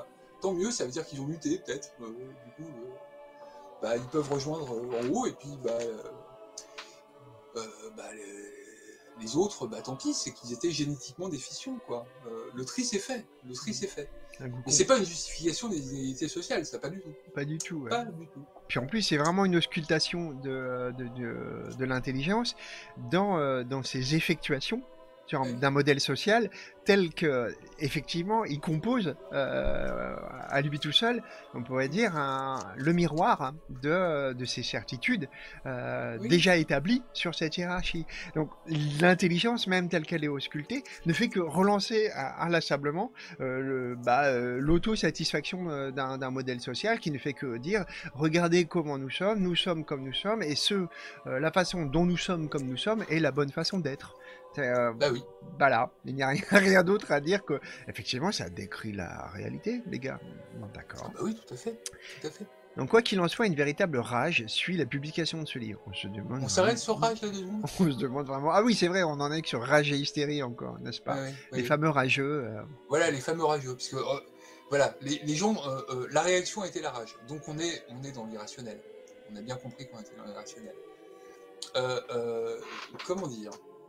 tant mieux, ça veut dire qu'ils ont muté, peut-être. Euh, du coup, euh, bah, ils peuvent rejoindre euh, en haut, et puis, bah, euh, euh, bah les, les autres, bah, tant pis, c'est qu'ils étaient génétiquement déficients, quoi. Euh, le tri, c'est fait. Le tri, c'est fait. Un goût Mais con- c'est pas une justification des inégalités sociales, ça, pas du tout. Pas du tout, ouais. Pas du tout. Puis en plus, c'est vraiment une auscultation de, de, de, de l'intelligence dans, euh, dans ses effectuations sur- Ouais. d'un modèle social tel que, effectivement, il compose euh, à lui tout seul, on pourrait dire, un- le miroir de, de ses certitudes euh, Oui. déjà établies sur cette hiérarchie. Donc l'intelligence, même telle qu'elle est auscultée, ne fait que relancer à- inlassablement euh, le- bah, euh, l'autosatisfaction euh, d'un d'un modèle social qui ne fait que dire regardez comment nous sommes, nous sommes comme nous sommes, et ce, euh, la façon dont nous sommes comme nous sommes est la bonne façon d'être. Euh, Bah oui. voilà, il n'y a rien, rien d'autre à dire que, effectivement, ça décrit la réalité, les gars. Bon, Ah d'accord. bah oui, tout à fait. Tout à fait. Donc, quoi qu'il en soit, une véritable rage suit la publication de ce livre. On se demande On vraiment... s'arrête sur Rage, là, deux secondes. On se demande vraiment... Ah oui, c'est vrai, on en est que sur rage et hystérie encore, n'est-ce pas? Ouais, ouais, Les ouais. fameux rageux. euh, Voilà, les fameux rageux. Parce que, euh, voilà, les, les gens, euh, euh, la réaction était la rage. Donc on est, on est dans l'irrationnel. On a bien compris qu'on était dans l'irrationnel. Euh, euh, comment dire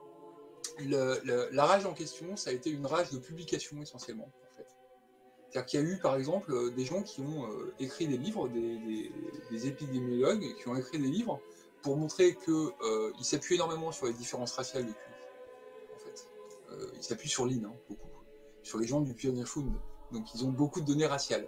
le, le, La rage en question, ça a été une rage de publication essentiellement, en fait. C'est-à-dire qu'il y a eu, par exemple, euh, des gens qui ont euh, écrit des livres, des, des, des épidémiologues, qui ont écrit des livres pour montrer qu'ils euh, s'appuient énormément sur les différences raciales de Q I, en fait. Euh, ils s'appuient sur l'I N, hein, beaucoup. Sur les gens du Pioneer Fund. Donc ils ont beaucoup de données raciales.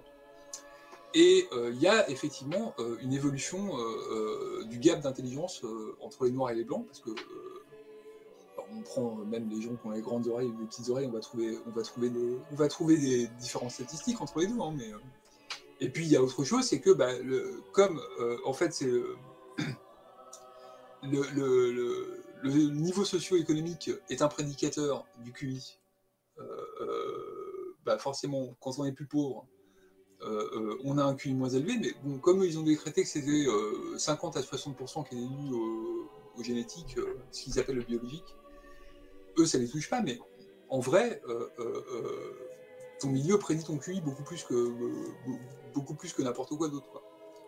Et il euh, y a effectivement euh, une évolution euh, euh, du gap d'intelligence euh, entre les noirs et les blancs, parce que euh, on prend même les gens qui ont les grandes oreilles ou les petites oreilles, on va trouver, on va trouver, des, on va trouver des différences statistiques entre les deux. Hein, mais, euh... Et puis il y a autre chose, c'est que bah, le, comme euh, en fait c'est le, le, le, le, le niveau socio-économique est un prédicateur du Q I. Euh, euh, bah forcément, quand on est plus pauvre, euh, euh, on a un Q I moins élevé, mais bon, comme ils ont décrété que c'était euh, cinquante à soixante pour cent qui est dû au, au génétique, euh, ce qu'ils appellent le biologique, eux, ça les touche pas, mais en vrai, euh, euh, ton milieu prédit ton Q I beaucoup plus que, euh, beaucoup plus que n'importe quoi d'autre, quoi.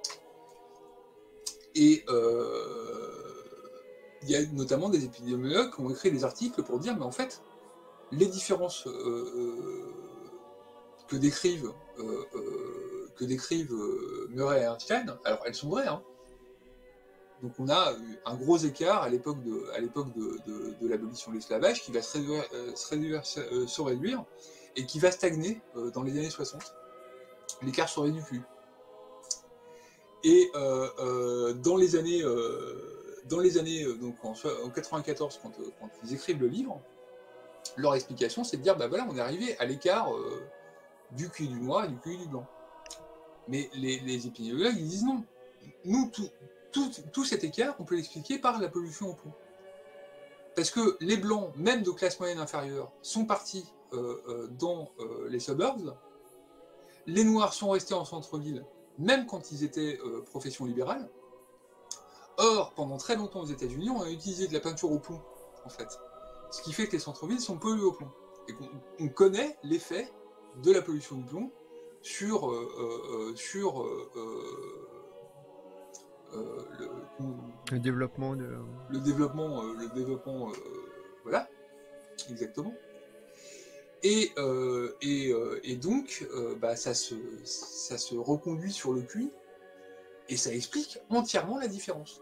Et euh, il y a notamment des épidémiologues qui ont écrit des articles pour dire, mais en fait, les différences euh, que décrivent, euh, euh, que décrivent euh, Murray et Einstein, alors elles sont vraies, hein. Donc on a un gros écart à l'époque de, à l'époque de, de, de l'abolition de l'esclavage qui va se réduire, euh, se, réduire euh, se réduire et qui va stagner euh, dans les années soixante. L'écart se réduit plus. Et euh, euh, dans les années, euh, dans les années euh, donc en, en quatre-vingt-quatorze, quand, euh, quand ils écrivent le livre, leur explication c'est de dire bah voilà, on est arrivé à l'écart euh, du Q I du noir et du Q I du blanc. Mais les, les épidémiologues ils disent non. Nous, tout, tout, tout cet écart, on peut l'expliquer par la pollution au plomb. Parce que les blancs, même de classe moyenne inférieure, sont partis euh, euh, dans euh, les suburbs. Les noirs sont restés en centre-ville, même quand ils étaient euh, profession libérale. Or, pendant très longtemps aux États-Unis, on a utilisé de la peinture au plomb, en fait. Ce qui fait que les centres-villes sont pollués au plomb. Et qu'on on connaît l'effet de la pollution du plomb sur, euh, euh, sur euh, euh, le, le développement de... le développement, euh, le développement, euh, voilà, exactement. Et, euh, et, euh, et donc, euh, bah, ça, se, ça se reconduit sur le Q I, et ça explique entièrement la différence.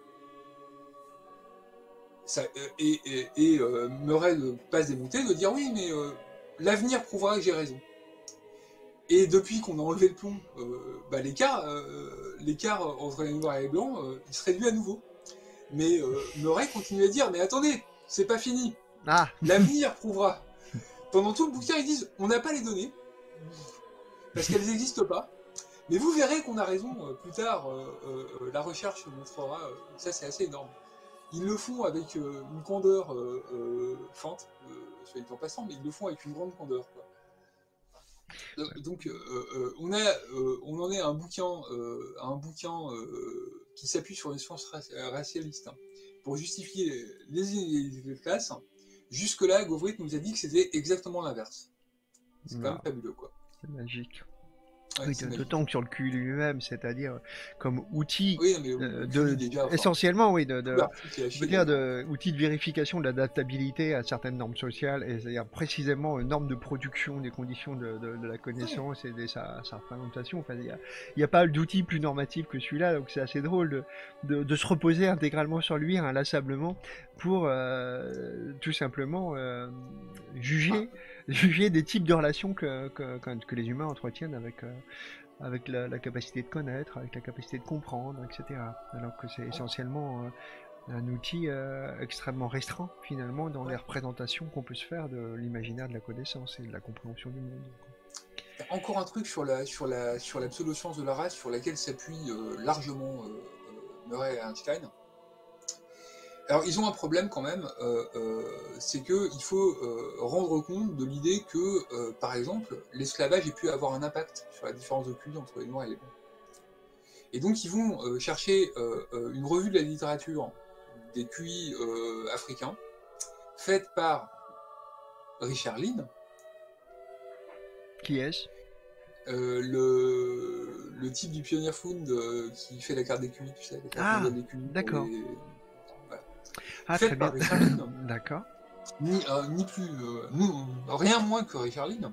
Ça, euh, et et, et euh, Murray ne pas se démonter, de dire oui, mais euh, l'avenir prouvera que j'ai raison. Et depuis qu'on a enlevé le plomb, euh, bah, l'écart, euh, l'écart entre les noirs et les blancs, euh, il se réduit à nouveau. Mais euh, Murray continue à dire, mais attendez, c'est pas fini. Ah. L'avenir prouvera. Pendant tout le bouquin, ils disent, on n'a pas les données, parce qu'elles n'existent pas. Mais vous verrez qu'on a raison, euh, plus tard, euh, euh, la recherche montrera, euh, ça c'est assez énorme. Ils le font avec euh, une candeur euh, euh, feinte, euh, soit dit en passant, mais ils le font avec une grande candeur, quoi. Donc, euh, euh, on, a, euh, on en est à un bouquin, euh, à un bouquin euh, qui s'appuie sur une science racialiste, hein, pour justifier les inégalités de classe. Jusque-là, Govrit nous a dit que c'était exactement l'inverse. C'est quand même fabuleux, quoi. C'est magique. Ouais, Oui, c'est d'autant magique. que sur le Q I lui-même, c'est-à-dire comme outil Oui, mais euh, le Q I de, déjà, enfin, essentiellement, oui, de, tout de, l'article est à on peut chier dire d'ailleurs. de outil de vérification de l'adaptabilité à certaines normes sociales, et c'est-à-dire précisément une norme de production des conditions de, de, de la Ouais. connaissance et de sa, sa représentation. Enfin, il n'y a, il y a pas d'outil plus normatif que celui-là, donc c'est assez drôle de, de, de se reposer intégralement sur lui, inlassablement, pour euh, tout simplement euh, Enfin, juger, juger des types de relations que, que, que, que les humains entretiennent avec, euh, avec la, la capacité de connaître, avec la capacité de comprendre, et cetera. Alors que c'est en- essentiellement euh, un outil euh, extrêmement restreint, finalement, dans les ouais. représentations qu'on peut se faire de l'imaginaire de la connaissance et de la compréhension du monde. Y a encore un truc sur la, sur la, sur la pseudo-science de la race sur laquelle s'appuie euh, largement euh, euh, Murray et Einstein. Alors, ils ont un problème quand même, euh, euh, c'est qu'il faut euh, rendre compte de l'idée que, euh, par exemple, l'esclavage ait pu avoir un impact sur la différence de Q I entre les Noirs et les Blancs. Et donc, ils vont euh, chercher euh, euh, une revue de la littérature des Q I euh, africains, faite par Richard Lynn, Qui est-ce? euh, le, le type du Pioneer Fund euh, qui fait la carte des Q I, tu sais, la carte Ah, mondiale des Q I pour d'accord. les. Voilà. Ah, très Faite bien. par Richard Lynn, D'accord. ni, euh, ni plus, euh, nous, rien moins que Richard Lynn,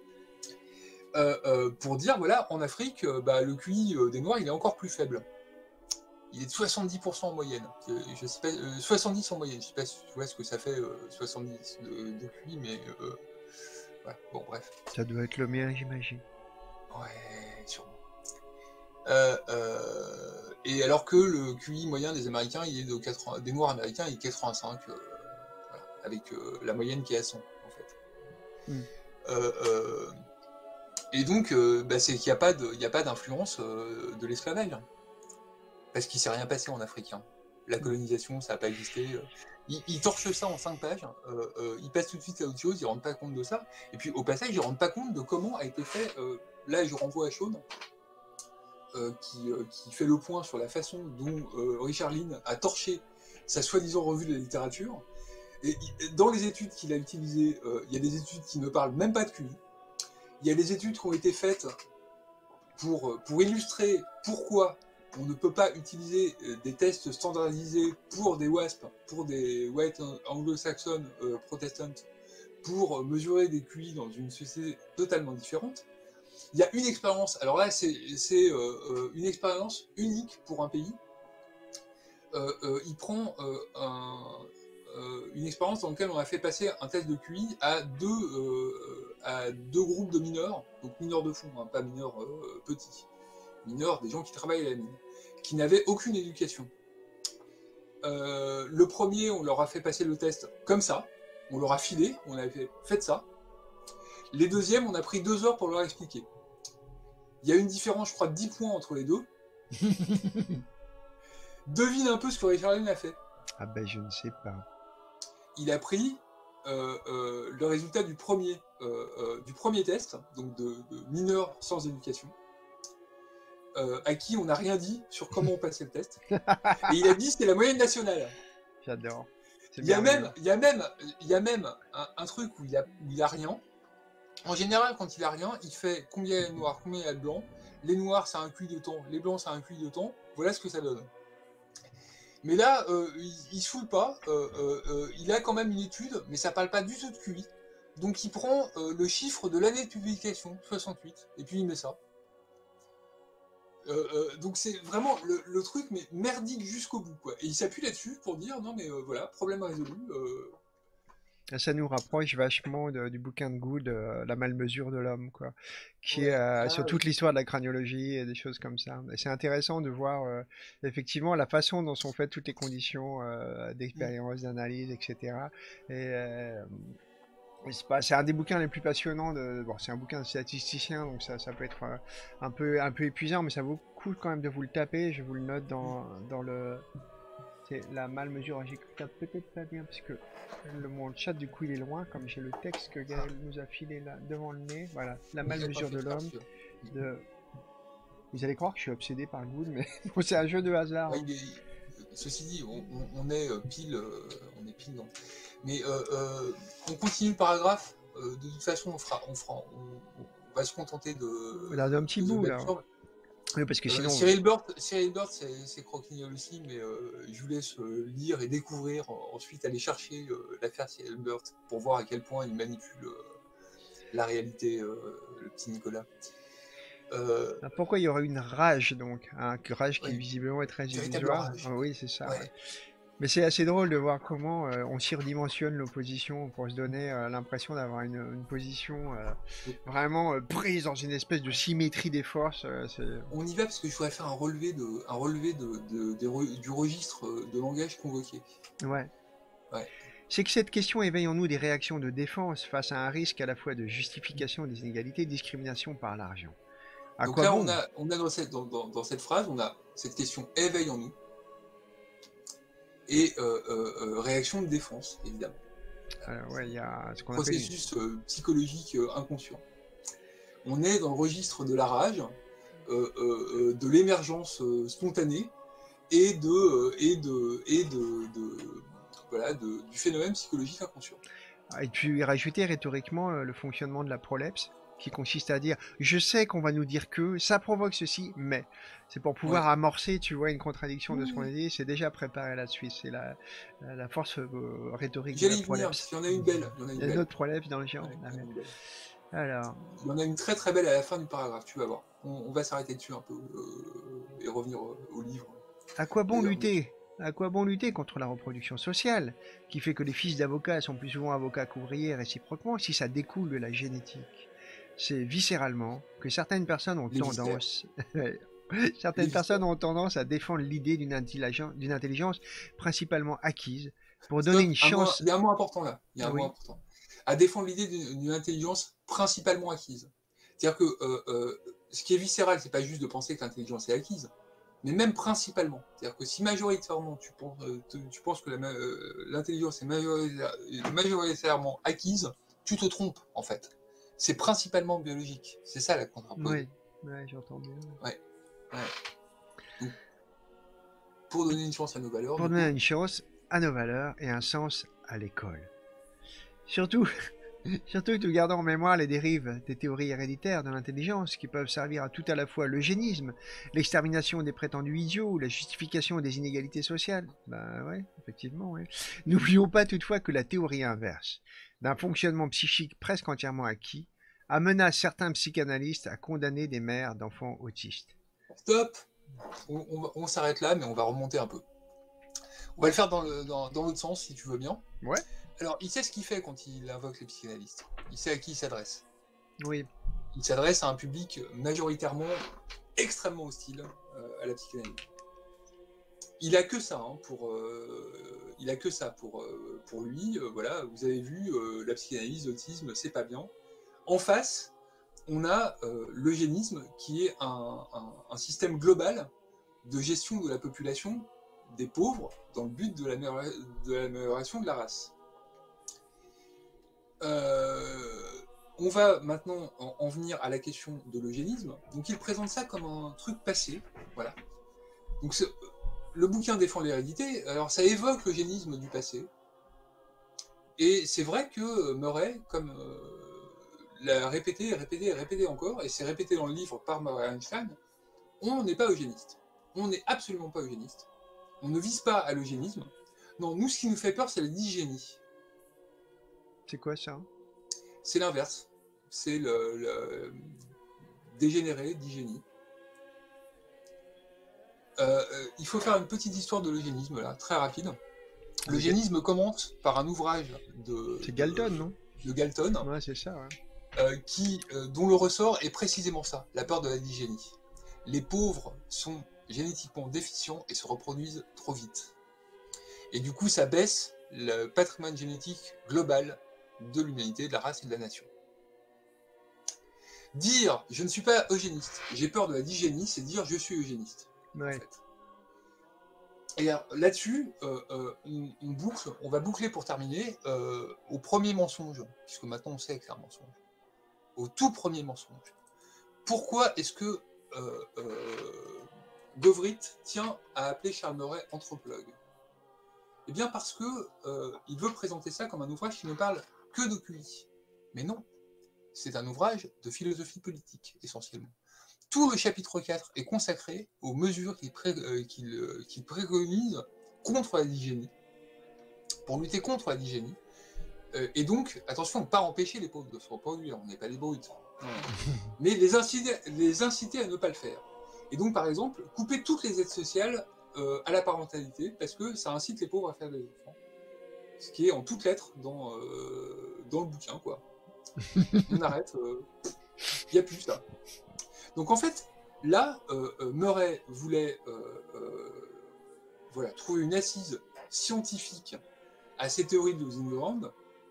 euh, euh, pour dire voilà, en Afrique, euh, bah, le Q I euh, des Noirs il est encore plus faible. Il est de soixante-dix pour cent en moyenne. Euh, je sais pas, euh, soixante-dix en moyenne. Je sais pas si tu vois ce que ça fait euh, soixante-dix de, de Q I, mais euh, voilà. Bon, bref. Ça doit être le mien, j'imagine. Ouais, sûrement. Euh, euh, et alors que le Q I moyen des Américains, il est de quatre-vingts, des Noirs américains, il est quatre-vingt-cinq, euh, voilà, avec euh, la moyenne qui est à cent en fait. Hmm. Euh, euh, et donc, euh, bah, c'est qu'il n'y a pas de, il y a pas d'influence euh, de l'esclavage, parce qu'il ne s'est rien passé en Afrique. Hein. La Hmm. colonisation, ça n'a pas existé. Ils, ils torchent ça en cinq pages, euh, euh, ils passent tout de suite à autre chose, ils ne rendent pas compte de ça. Et puis au passage, ils ne rendent pas compte de comment a été fait. Euh, là, je renvoie à Sean, euh, qui, euh, qui fait le point sur la façon dont euh, Richard Lynn a torché sa soi-disant revue de la littérature. Et dans les études qu'il a utilisées, euh, il y a des études qui ne parlent même pas de Q I. Il y a des études qui ont été faites pour, pour illustrer pourquoi on ne peut pas utiliser des tests standardisés pour des WASP, pour des White Anglo-Saxon euh, Protestants, pour mesurer des Q I dans une société totalement différente. Il y a une expérience, alors là c'est euh, une expérience unique pour un pays. Euh, euh, il prend euh, un, euh, une expérience dans laquelle on a fait passer un test de Q I à deux, euh, à deux groupes de mineurs, donc mineurs de fond, hein, pas mineurs euh, petits, mineurs, des gens qui travaillent à la mine, qui n'avaient aucune éducation. Euh, le premier, on leur a fait passer le test comme ça, on leur a filé, on a fait faites ça. Les deuxièmes, on a pris deux heures pour leur expliquer. Il y a une différence, je crois, de dix points entre les deux. Devine un peu ce que Richard Lynn a fait. Ah ben, je ne sais pas. Il a pris euh, euh, le résultat du premier, euh, euh, du premier test, donc de, de mineurs sans éducation, euh, à qui on n'a rien dit sur comment on passait le test. Et il a dit c'est la moyenne nationale. J'adore. C'est Il y a merveilleux. même, il y a même, il y a même un, un truc où il, a, où il a rien. En général, quand il a rien, il fait combien il y a de noirs, combien il y a de blancs. Les noirs, c'est un Q I de temps. Les blancs, c'est un Q I de temps. Voilà ce que ça donne. Mais là, euh, il, il se fout pas. Euh, euh, euh, il a quand même une étude, mais ça parle pas du tout de Q I. Donc il prend euh, le chiffre de l'année de publication, soixante-huit, et puis il met ça. Euh, euh, donc c'est vraiment le, le truc, mais merdique jusqu'au bout, quoi. Et il s'appuie là-dessus pour dire non, mais euh, voilà, problème résolu. Euh, Ça nous rapproche vachement de- du bouquin de Good, euh, La malmesure de l'homme, quoi, qui est ouais, euh, sur ah, toute oui. l'histoire de la craniologie et des choses comme ça. Et c'est intéressant de voir euh, effectivement la façon dont sont faites toutes les conditions euh, Mm. d'expérience, d'analyse, et cetera. Et euh, c'est pas- c'est un des bouquins les plus passionnants. De, bon, c'est un bouquin de statisticien, donc ça, ça peut être euh, un peu, un peu épuisant, mais ça vaut le coup quand même de vous le taper. Je vous le note dans, dans le, c'est la malmesure. J'écoute peut-être pas bien parce que le, mon chat du coup il est loin, comme j'ai le texte que Ah, Gaël nous a filé là devant le nez. Voilà, la il a pas malmesure fait de gaffe, l'homme. tu vois. De... Vous allez croire que je suis obsédé par le Good, mais bon, c'est un jeu de hasard. Ouais, Hein. il est- ceci dit, on, on- on est euh, pile, euh, on est pile dans. Mais euh, euh, on continue le paragraphe. Euh, de toute façon, on fera, on fera, on, on va se contenter de, D'un d'un petit de bout, The là. Bachelor. Oui, parce que Euh, sinon... Cyril Bird, Cyril Bird, c'est croquignol aussi, mais euh, je vous laisse euh, lire et découvrir, euh, ensuite aller chercher euh, l'affaire Cyril Bird pour voir à quel point il manipule euh, la réalité, euh, le petit Nicolas. Euh, Ah, pourquoi il y aurait une rage, donc? Un rage qui ouais, visiblement est très véritable illusoire. rage. Ah, oui, c'est ça, ouais. Ouais. Mais c'est assez drôle de voir comment euh, on surdimensionne l'opposition pour se donner euh, l'impression d'avoir une, une position euh, vraiment euh, prise dans une espèce de symétrie des forces. euh, c'est... On y va parce que je voudrais faire un relevé, de, un relevé de, de, des re- du registre de langage convoqué. Ouais. Ouais. C'est que cette question éveille en nous des réactions de défense face à un risque à la fois de justification des inégalités et de discrimination par l'argent. À Donc quoi là, bon? on a, on a dans, cette, dans, dans, dans cette phrase, on a cette question éveille en nous et euh, euh, euh, réaction de défense, évidemment. Alors, ouais, il y a ce qu'on appelle une... Processus euh, psychologique euh, inconscient. On est dans le registre de la rage, euh, euh, euh, de l'émergence euh, spontanée et de euh, et de et de, de voilà de, du phénomène psychologique inconscient. Et puis rajouter rhétoriquement euh, le fonctionnement de la prolepse, qui consiste à dire je sais qu'on va nous dire que ça provoque ceci, mais c'est pour pouvoir Ouais. amorcer, tu vois, une contradiction de ce qu'on a Mmh. dit, c'est déjà préparé à la suite, c'est la, la, la force euh, rhétorique de J'allais la y venir, parce prolepse. qu'il y en a une belle. Il y en a Il une y a une belle. autre prolepse dans le genre. Ouais, Ah, il y en a mais... une belle. Alors, Il y en a une très très belle à la fin du paragraphe, tu vas voir. On, on va s'arrêter dessus un peu euh, et revenir au, au livre. à quoi bon D'ailleurs, mais- lutter À quoi bon lutter contre la reproduction sociale, qui fait que les fils d'avocats sont plus souvent avocats qu'ouvriers réciproquement, si ça découle de la génétique? C'est viscéralement que certaines personnes ont les viscères. tendance, Les certaines personnes viscères. ont tendance à défendre l'idée d'une intelligence, d'une intelligence principalement acquise pour donner Stop, une un mot, chance. il y a un mot important là. Il y a Ah un mot oui, important. À défendre l'idée d'une d'une intelligence principalement acquise. C'est-à-dire que euh, euh, ce qui est viscéral, c'est pas juste de penser que l'intelligence est acquise, mais même principalement. C'est-à-dire que si majoritairement tu penses, euh, tu penses que euh, l'intelligence est majoritaire, majoritairement acquise, tu te trompes en fait. C'est principalement biologique. C'est ça la contre-posée. oui, ouais, j'entends bien. Ouais. Ouais. Donc, pour donner une chance à nos valeurs, Pour du donner coup, une chance à nos valeurs et un sens à l'école. Surtout, surtout tout gardant en mémoire les dérives des théories héréditaires de l'intelligence qui peuvent servir à tout à la fois l'eugénisme, l'extermination des prétendus idiots ou la justification des inégalités sociales. Ben ouais, effectivement, ouais. N'oublions pas toutefois que la théorie inverse d'un fonctionnement psychique presque entièrement acquis amena certains psychanalystes à condamner des mères d'enfants autistes. stop. On, on, on s'arrête là, mais on va remonter un peu. On va le faire dans l'autre dans, dans sens, si tu veux bien. Ouais. Alors, il sait ce qu'il fait quand il invoque les psychanalystes. Il sait à qui il s'adresse. Oui. Il s'adresse à un public majoritairement extrêmement hostile euh, à la psychanalyse. Il a que ça hein, pour, euh, il a que ça pour, euh, pour lui. Euh, voilà, vous avez vu euh, la psychanalyse, l'autisme, c'est pas bien. En face, on a euh, l'eugénisme qui est un, un, un système global de gestion de la population des pauvres dans le but de l'amélioration de, de la race. Euh, on va maintenant en, en venir à la question de l'eugénisme. Donc il présente ça comme un truc passé. Voilà. Donc le bouquin défend l'hérédité. Alors ça évoque l'eugénisme du passé. Et c'est vrai que Murray, comme euh, l'a répété, répété, répété encore, et c'est répété dans le livre par Murray Einstein, on n'est pas eugéniste. On n'est absolument pas eugéniste. On ne vise pas à l'eugénisme. Non, nous, ce qui nous fait peur, c'est la dygénie. C'est quoi ça? C'est l'inverse. C'est le, le dégénéré, dygénie. Euh, il faut faire une petite histoire de l'eugénisme, là, très rapide. L'eugénisme commence par un ouvrage de... C'est Galton, de, non? De Galton. Ouais, c'est ça, ouais. Euh, qui, euh, dont le ressort est précisément ça, la peur de la dygénie. Les pauvres sont génétiquement déficients et se reproduisent trop vite. Et du coup, ça baisse le patrimoine génétique global de l'humanité, de la race et de la nation. Dire « je ne suis pas eugéniste, j'ai peur de la dygénie », c'est dire « je suis eugéniste ouais. ». En fait. Et là-dessus, euh, euh, on, on boucle, on va boucler pour terminer euh, au premier mensonge, puisque maintenant on sait que c'est un mensonge. Au tout premier mensonge. Pourquoi est-ce que euh, euh, Govrit tient à appeler Charles Murray anthropologue? Eh bien parce que euh, il veut présenter ça comme un ouvrage qui ne parle que de Q I. Mais non. c'est un ouvrage de philosophie politique, essentiellement. Tout le chapitre quatre est consacré aux mesures qu'il pré euh, qu'il, euh, qu'il préconise contre la dygénie, pour lutter contre la dygénie. Euh, et donc, attention, pas empêcher les pauvres de se reproduire, on n'est pas des brutes. Non. Mais les inciter, les inciter à ne pas le faire. Et donc, par exemple, couper toutes les aides sociales euh, à la parentalité, parce que ça incite les pauvres à faire des enfants. Ce qui est en toutes lettres dans, euh, dans le bouquin, quoi. On arrête, il euh, n'y a plus ça. Donc en fait, là, euh, euh, Murray voulait euh, euh, voilà, trouver une assise scientifique à ces théories de Zingerand,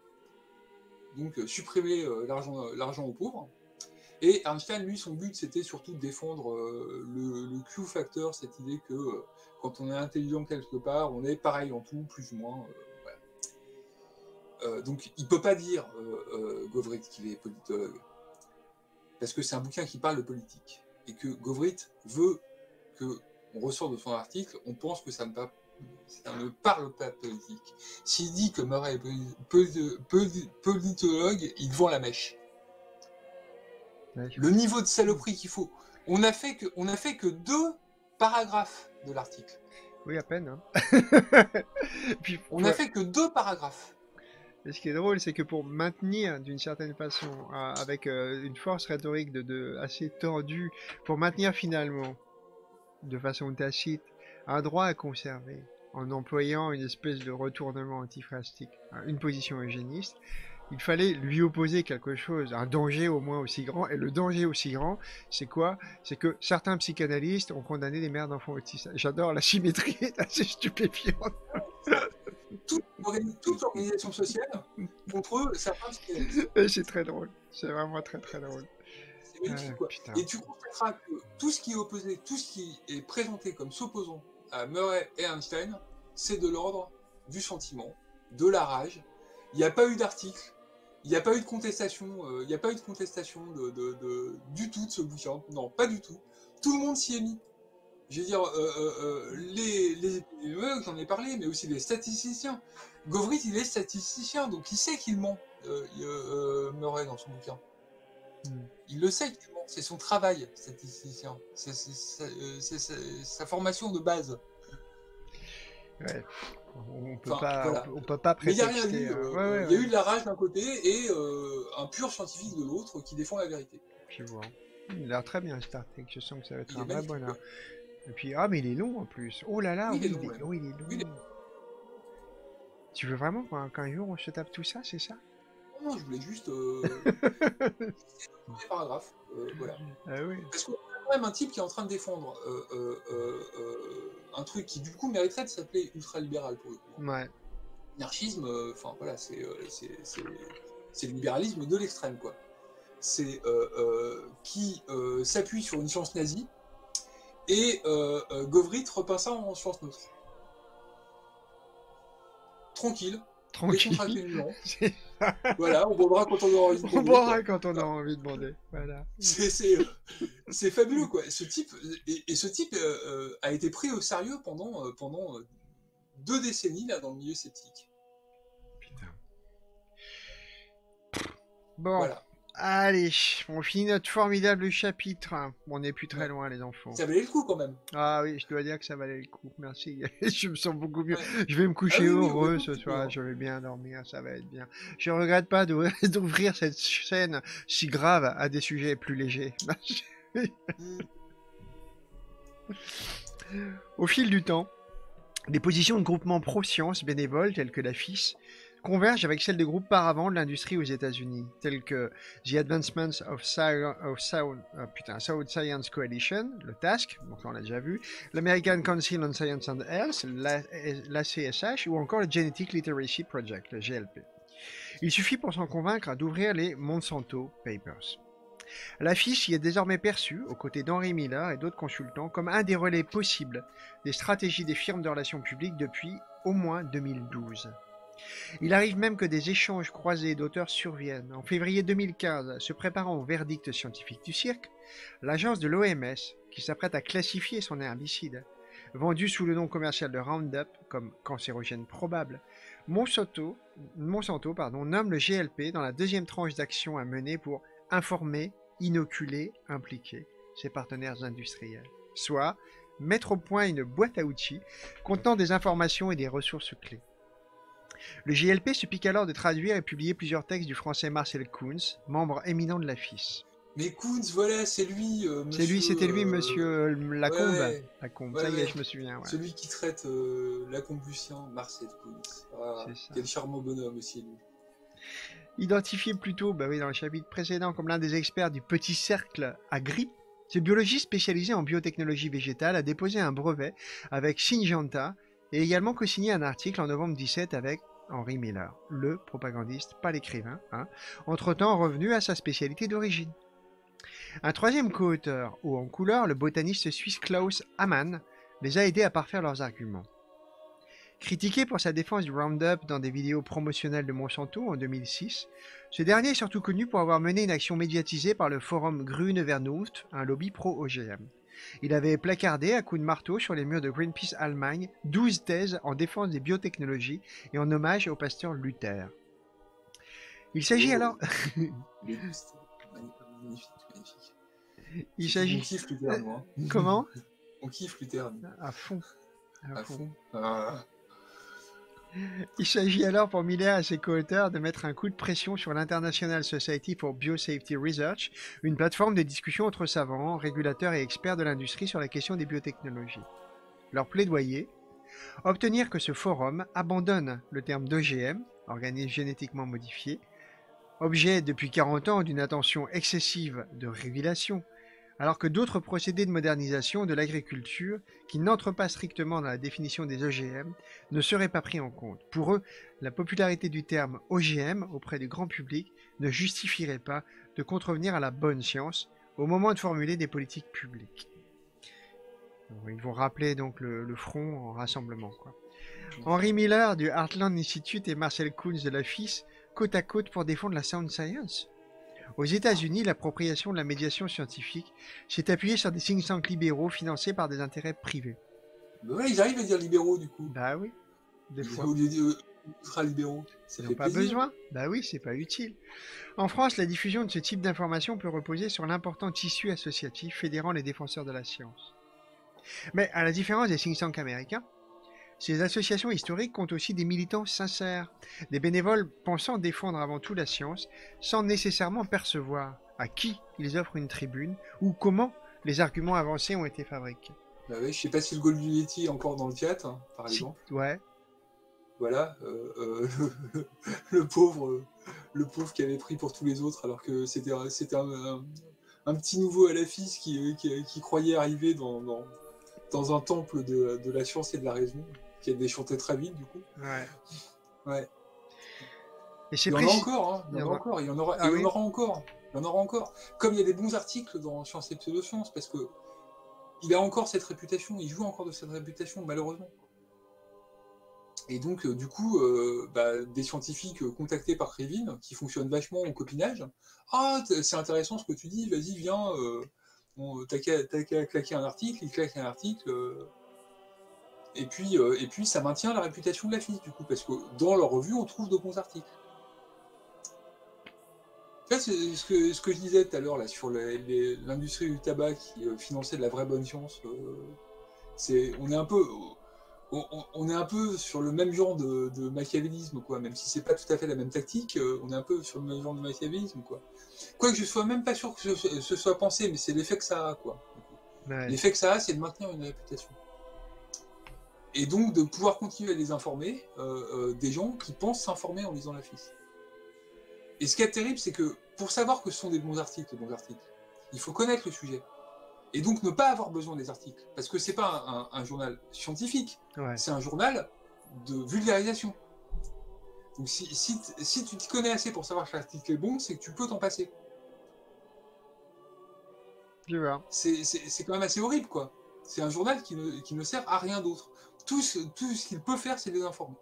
donc euh, supprimer euh, l'argent, l'argent aux pauvres. Et Einstein, lui, son but, c'était surtout de défendre euh, le, le Q-factor, cette idée que euh, quand on est intelligent quelque part, on est pareil en tout, plus ou moins. Euh, voilà. euh, donc il ne peut pas dire, euh, euh, Govrit, qu'il est politologue, parce que c'est un bouquin qui parle de politique. Et que Govrit veut qu'on ressort de son article, on pense que ça ne, pas, ça ne parle pas politique. S'il dit que Murray est poli, poli, poli, politologue, il vend la mèche. Ouais, le niveau de saloperie qu'il faut. On a fait que, on a fait que deux paragraphes de l'article. Oui, à peine. Hein. Puis, on n'a ouais. fait que deux paragraphes. Et ce qui est drôle, c'est que pour maintenir d'une certaine façon, euh, avec euh, une force rhétorique de, de, assez tordue, pour maintenir finalement, de façon tacite, un droit à conserver, en employant une espèce de retournement antifastique, une position eugéniste, il fallait lui opposer quelque chose, un danger au moins aussi grand. Et le danger aussi grand, c'est quoi? C'est que certains psychanalystes ont condamné des mères d'enfants autistes. J'adore, la symétrie est assez stupéfiante. Toute, toute organisation sociale contre eux, certains psychanalystes. C'est très drôle, c'est vraiment très très drôle. C'est magnifique, ah, quoi. Putain. Et tu constateras que tout ce qui est opposé, tout ce qui est présenté comme s'opposant à Murray et Einstein, c'est de l'ordre du sentiment, de la rage. Il n'y a pas eu d'article. Il n'y a pas eu de contestation, euh, il n'y a pas eu de contestation de, de, de, du tout de ce bouquin. Non, pas du tout. Tout le monde s'y est mis. Je veux dire, euh, euh, les, les épidémiologues, j'en ai parlé, mais aussi les statisticiens. Govrit, il est statisticien, donc il sait qu'il ment, euh, euh, Murray, dans son bouquin. Mm. Il le sait qu'il ment, c'est son travail, statisticien. C'est sa formation de base. Ouais. On peut, enfin, pas, voilà. on, peut, on peut pas prétexter. Mais il n'y a rien eu. Euh, ouais, ouais, il y a ouais. eu de la rage d'un côté et euh, un pur scientifique de l'autre qui défend la vérité. Je vois. Il a l'air très bien cet article. Je sens que ça va être il un vrai bonheur. Ouais. Et puis, ah, mais il est long en plus. Oh là là, oui, oui, il, est long, il, est, ouais. oh, il est long. Il est... Tu veux vraiment qu'un jour on se tape tout ça, c'est ça? Non, je voulais juste. Euh... c'est paragraphe. Euh, voilà. Ah oui. Parce qu'on a quand même un type qui est en train de défendre euh, euh, euh, un truc qui, du coup, mériterait de s'appeler ultralibéral pour le coup. Ouais. L'anarchisme, enfin, euh, voilà, c'est le libéralisme de l'extrême, quoi. C'est euh, euh, qui euh, s'appuie sur une science nazie et euh, euh, Govrit repeint ça en science neutre. Tranquille. Tranquille. Voilà, on boira quand on aura envie de bander. On boira quand on aura envie de bander. Voilà. C'est euh, fabuleux, quoi. Ce type, et, et ce type euh, a été pris au sérieux pendant, euh, pendant euh, deux décennies là, dans le milieu sceptique. Putain. Bon. Voilà. Allez, on finit notre formidable chapitre. On n'est plus très ouais. loin, les enfants. Ça valait le coup, quand même. Ah oui, je dois dire que ça valait le coup. Merci. Je me sens beaucoup mieux. Ouais. Je vais me coucher ah, oui, heureux oui, ce soir. Bien. Je vais bien dormir. Ça va être bien. Je regrette pas d'ouvrir cette scène si grave à des sujets plus légers. Au fil du temps, les positions de groupements pro-science bénévoles tels que la F I S convergent avec celles de groupes paravents de l'industrie aux États-Unis, tels que The Advancements of, Science, of Sound, oh, putain, Sound Science Coalition, le TASC, donc on l'a déjà vu, l'American Council on Science and Health, l'A C S H, ou encore le Genetic Literacy Project, le G L P. Il suffit pour s'en convaincre d'ouvrir les Monsanto Papers. La F I S y est désormais perçue, aux côtés d'Henry Miller et d'autres consultants, comme un des relais possibles des stratégies des firmes de relations publiques depuis au moins deux mille douze. Il arrive même que des échanges croisés d'auteurs surviennent. En février deux mille quinze, se préparant au verdict scientifique du cirque, l'agence de l'O M S, qui s'apprête à classifier son herbicide, vendu sous le nom commercial de Roundup comme cancérogène probable, Monsanto, Monsanto pardon, nomme le G L P dans la deuxième tranche d'action à mener pour informer, inoculer, impliquer ses partenaires industriels. Soit mettre au point une boîte à outils contenant des informations et des ressources clés. Le J L P se pique alors de traduire et publier plusieurs textes du français Marcel Kuhns, membre éminent de la F I S. Mais Kuhns, voilà, c'est lui, euh, C'est lui, c'était lui, euh, monsieur Lacombe. Ouais, Lacombe, ouais, ça y est, ouais. je me souviens. Ouais. Celui qui traite euh, Lacombe-Lucien, Marcel Kuhns. Ah, C'est ça. quel charmant bonhomme aussi, lui. Identifié plutôt bah oui, dans le chapitre précédent comme l'un des experts du petit cercle à grippe, ce biologiste spécialisé en biotechnologie végétale a déposé un brevet avec Syngenta et également co-signé un article en novembre dix-sept avec Henry Miller, le propagandiste, pas l'écrivain, hein, entre-temps revenu à sa spécialité d'origine. Un troisième co-auteur, haut en couleur, le botaniste suisse Klaus Hamann, les a aidés à parfaire leurs arguments. Critiqué pour sa défense du Roundup dans des vidéos promotionnelles de Monsanto en deux mille six, ce dernier est surtout connu pour avoir mené une action médiatisée par le forum Grüne Vernunft, un lobby pro-O G M. Il avait placardé à coups de marteau sur les murs de Greenpeace Allemagne douze thèses en défense des biotechnologies et en hommage au pasteur Luther. Il s'agit Oh, alors... les douze, magnifique, magnifique. Il On s'agit... kiffe Luther, moi. Comment? On kiffe Luther. À fond. À, À fond. fond. Ah. Il s'agit alors pour Miller et ses co-auteurs de mettre un coup de pression sur l'International Society for Biosafety Research, une plateforme de discussion entre savants, régulateurs et experts de l'industrie sur la question des biotechnologies. Leur plaidoyer, obtenir que ce forum abandonne le terme d'O G M, organisme génétiquement modifié, objet depuis quarante ans d'une attention excessive de régulation, alors que d'autres procédés de modernisation de l'agriculture, qui n'entrent pas strictement dans la définition des O G M, ne seraient pas pris en compte. Pour eux, la popularité du terme O G M auprès du grand public ne justifierait pas de contrevenir à la bonne science au moment de formuler des politiques publiques. Ils vont rappeler donc le, le front en rassemblement, quoi. Henry Miller du Heartland Institute et Marcel Kuhns de la F I S côte à côte pour défendre la sound science. Aux États-Unis, l'appropriation de la médiation scientifique s'est appuyée sur des think tanks libéraux financés par des intérêts privés. Ben ouais, ils arrivent à dire libéraux, du coup. Bah oui, des fois. Au lieu de dire ultra-libéraux. Ça Ils fait n'ont pas plaisir. besoin. Bah oui, c'est pas utile. En France, la diffusion de ce type d'information peut reposer sur l'important tissu associatif fédérant les défenseurs de la science. Mais à la différence des think tanks américains, ces associations historiques comptent aussi des militants sincères, des bénévoles pensant défendre avant tout la science, sans nécessairement percevoir à qui ils offrent une tribune ou comment les arguments avancés ont été fabriqués. Bah ouais, je sais pas si le Golduletti est encore dans le chat, hein, par Si, exemple. ouais. Voilà, euh, euh, le, le pauvre, euh, le pauvre qui avait pris pour tous les autres, alors que c'était c'était un, un, un petit nouveau à la F I S qui, qui, qui croyait arriver dans, dans, dans un temple de, de la science et de la raison, qui a déchanté très vite, du coup. Ouais. Ouais. Et c'est il y en précis... a encore, hein, il y en a encore, il y en aura, ah, et il y oui. en aura encore, il y en aura encore. Comme il y a des bons articles dans Science et Pseudosciences, parce que il a encore cette réputation, il joue encore de cette réputation, malheureusement. Et donc, euh, du coup, euh, bah, des scientifiques euh, contactés par Krivine, qui fonctionnent vachement en copinage. Ah, c'est intéressant ce que tu dis, vas-y, viens, euh, t'as qu'à claquer un article, il claque un article. Euh, et, puis, euh, et puis, ça maintient la réputation de la F I S, du coup, parce que dans leur revue, on trouve de bons articles. Ça, c'est ce que, ce que je disais tout à l'heure, là, sur l'industrie du tabac qui euh, finançait de la vraie bonne science. Euh, c'est, on est un peu... On, on est un peu sur le même genre de, de machiavélisme, quoi. Même si c'est pas tout à fait la même tactique, euh, on est un peu sur le même genre de machiavélisme, quoi. Quoique je sois même pas sûr que ce, ce soit pensé, mais c'est l'effet que ça a, quoi. Ouais. L'effet que ça a, c'est de maintenir une réputation. Et donc de pouvoir continuer à les informer, euh, euh, des gens qui pensent s'informer en lisant la F I S. Et ce qui est terrible, c'est que pour savoir que ce sont des bons articles, des bons articles, il faut connaître le sujet. Et donc ne pas avoir besoin des articles. Parce que c'est pas un, un, un journal scientifique, ouais. C'est un journal de vulgarisation. Donc si, si, si tu t'y connais assez pour savoir que l'article est bon, c'est que tu peux t'en passer. Je vois. C'est quand même assez horrible, quoi. C'est un journal qui ne, qui ne sert à rien d'autre. Tout ce, tout ce qu'il peut faire, c'est les informer.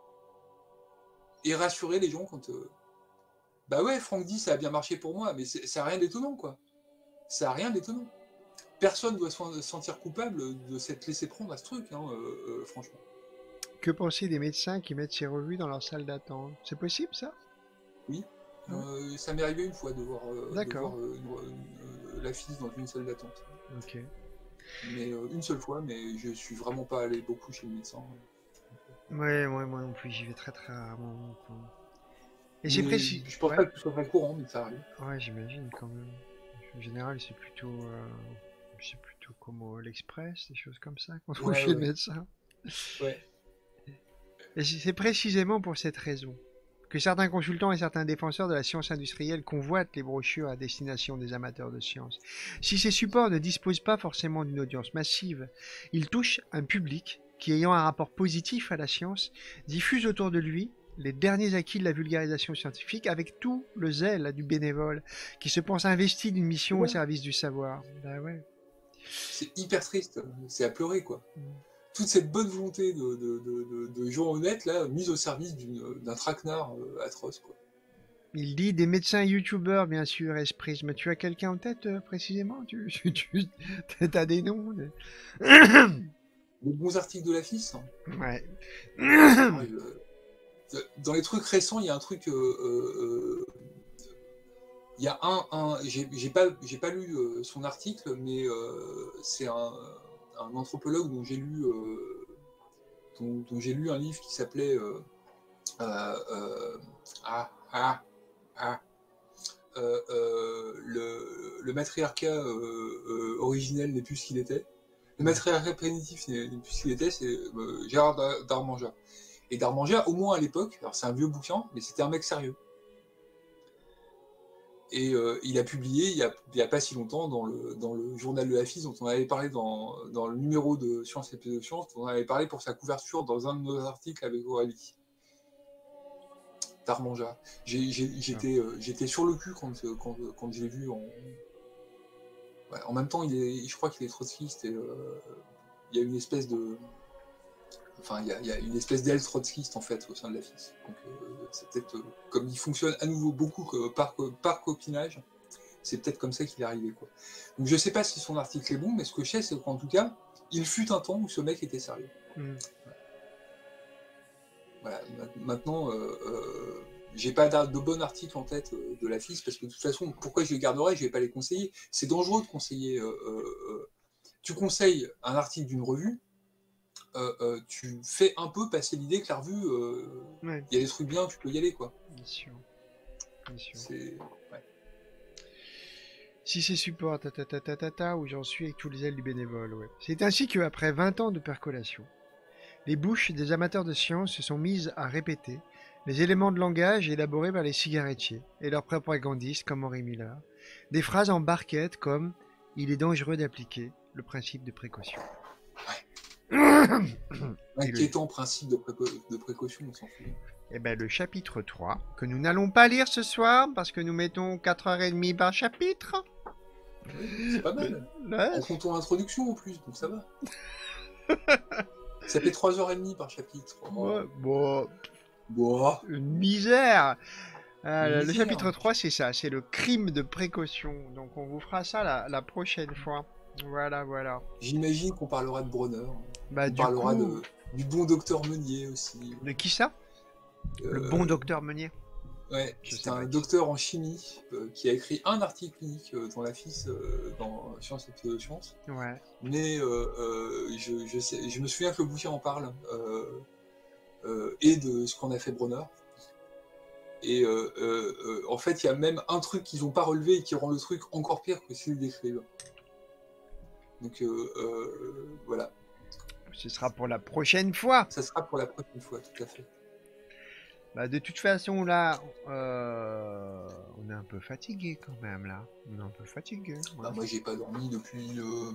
Et rassurer les gens quand... Euh... Bah ouais, Franck dit ça a bien marché pour moi, mais ça n'a rien d'étonnant, quoi. Ça n'a rien d'étonnant. Personne ne doit se sentir coupable de s'être laissé prendre à ce truc, hein, euh, euh, franchement. Que penser des médecins qui mettent ces revues dans leur salle d'attente? C'est possible, ça? Oui. Euh, ça m'est arrivé une fois de voir, euh, de D'accord. voir euh, une- une- la fille dans une salle d'attente. Ok. Mais euh, une seule fois, mais je suis vraiment pas allé beaucoup chez le médecin. Ouais, ouais, moi non plus, j'y vais très très rarement. donc, euh. Et c'est Mais précis. je pense Ouais, pas que ce soit très courant, mais ça arrive. ouais, j'imagine quand même. En général, c'est plutôt, euh, c'est plutôt comme au l'Express, des choses comme ça, quand on va Ouais, chez le ouais, médecin. ouais. Et c'est c'est précisément pour cette raison que certains consultants et certains défenseurs de la science industrielle convoitent les brochures à destination des amateurs de science. Si ces supports ne disposent pas forcément d'une audience massive, ils touchent un public qui, ayant un rapport positif à la science, diffuse autour de lui les derniers acquis de la vulgarisation scientifique avec tout le zèle du bénévole qui se pense investi d'une mission au Ouais. service du savoir. Bah ouais. C'est hyper triste, c'est à pleurer, quoi. Mm. Toute cette bonne volonté de, de, de, de, de gens honnêtes, là, mise au service d'une- d'un traquenard euh, atroce, quoi. Il dit des médecins et youtubeurs, bien sûr, Esprit. Mais tu as quelqu'un en tête euh, précisément? Tu, tu, tu as des noms de- Les bons articles de la F I S, hein. Ouais. Ah, je- Dans les trucs récents, il y a un truc... euh, euh, Il y a un... un j'ai j'ai pas, j'ai pas lu euh, son article, mais euh, c'est un, un anthropologue dont j'ai lu... euh, dont, dont j'ai lu un livre qui s'appelait... euh, euh, euh, ah, ah, ah, euh, euh, le, le matriarcat euh, euh, originel n'est plus ce qu'il était. Le matriarcat primitif n'est plus ce qu'il était, c'est euh, Gérard Darmangat. Et Darmangat, au moins à l'époque, alors c'est un vieux bouquin, mais c'était un mec sérieux. Et euh, il a publié, il y a, il y a pas si longtemps, dans le, dans le journal de la F I S, dont on avait parlé dans, dans le numéro de Science et Pseudo-Science, dont on avait parlé pour sa couverture dans un de nos articles avec Aurélie. Darmangat. J'étais euh, sur le cul quand, quand, quand je l'ai vu en... Ouais, en même temps, il est, je crois qu'il est trotskiste et euh, il y a une espèce de... Enfin, il y, a, il y a une espèce d'aile trotskiste en fait au sein de la F I S. Donc euh, c'est peut-être... Euh, comme il fonctionne à nouveau beaucoup euh, par, par copinage, c'est peut-être comme ça qu'il est arrivé, quoi. Donc je sais pas si son article est bon, mais ce que je sais, c'est qu'en tout cas, il fut un temps où ce mec était sérieux. Mm. Voilà. Maintenant, euh, euh, j'ai pas de bon article en tête euh, de la F I S, parce que de toute façon, pourquoi je les garderais? Je vais pas les conseiller. C'est dangereux de conseiller. Euh, euh, tu conseilles un article d'une revue, euh, euh, tu fais un peu passer l'idée que la revue, il euh, ouais. y a des trucs bien, tu peux y aller, quoi. Bien sûr. Bien sûr. C'est... Ouais. Si c'est support, ta ta ta ta ta ta, où j'en suis avec tous les ailes du bénévole, ouais. C'est ainsi qu'après vingt ans de percolation, les bouches des amateurs de science se sont mises à répéter les éléments de langage élaborés par les cigarettiers et leurs propagandistes comme Henri Miller, des phrases en barquette comme « il est dangereux d'appliquer le principe de précaution ». Inquiétant principe de, préco de précaution, on s'en fout. Eh ben, le chapitre trois, que nous n'allons pas lire ce soir, parce que nous mettons quatre heures trente par chapitre. Oui, c'est pas mal. Ouais. En comptant l'introduction en plus, donc ça va. Ça fait trois heures trente par chapitre. Oh. Ouais, bon... bon. Une misère. Euh, Une le misère. Chapitre trois, c'est ça, c'est le crime de précaution. Donc on vous fera ça la, la prochaine fois. Voilà, voilà. J'imagine qu'on parlera de Bronner. Bah, on parlera coup... de, du bon docteur Meunier aussi. De qui ça? euh... Le bon docteur Meunier. Ouais, c'est un docteur en chimie euh, qui a écrit un article unique euh, dans la F I S, euh, dans Science et Pseudo-Science. Ouais. Mais euh, euh, je, je, sais, je me souviens que le bouquin en parle, euh, euh, et de ce qu'on a fait Bronner. Et euh, euh, en fait, il y a même un truc qu'ils n'ont pas relevé et qui rend le truc encore pire que s'ils décrivent. Donc euh, euh, voilà. Ce sera pour la prochaine fois. Ça sera pour la prochaine fois, tout à fait. Bah de toute façon là, euh, on est un peu fatigué quand même là. On est un peu fatigué. Bah, moi j'ai pas dormi depuis euh...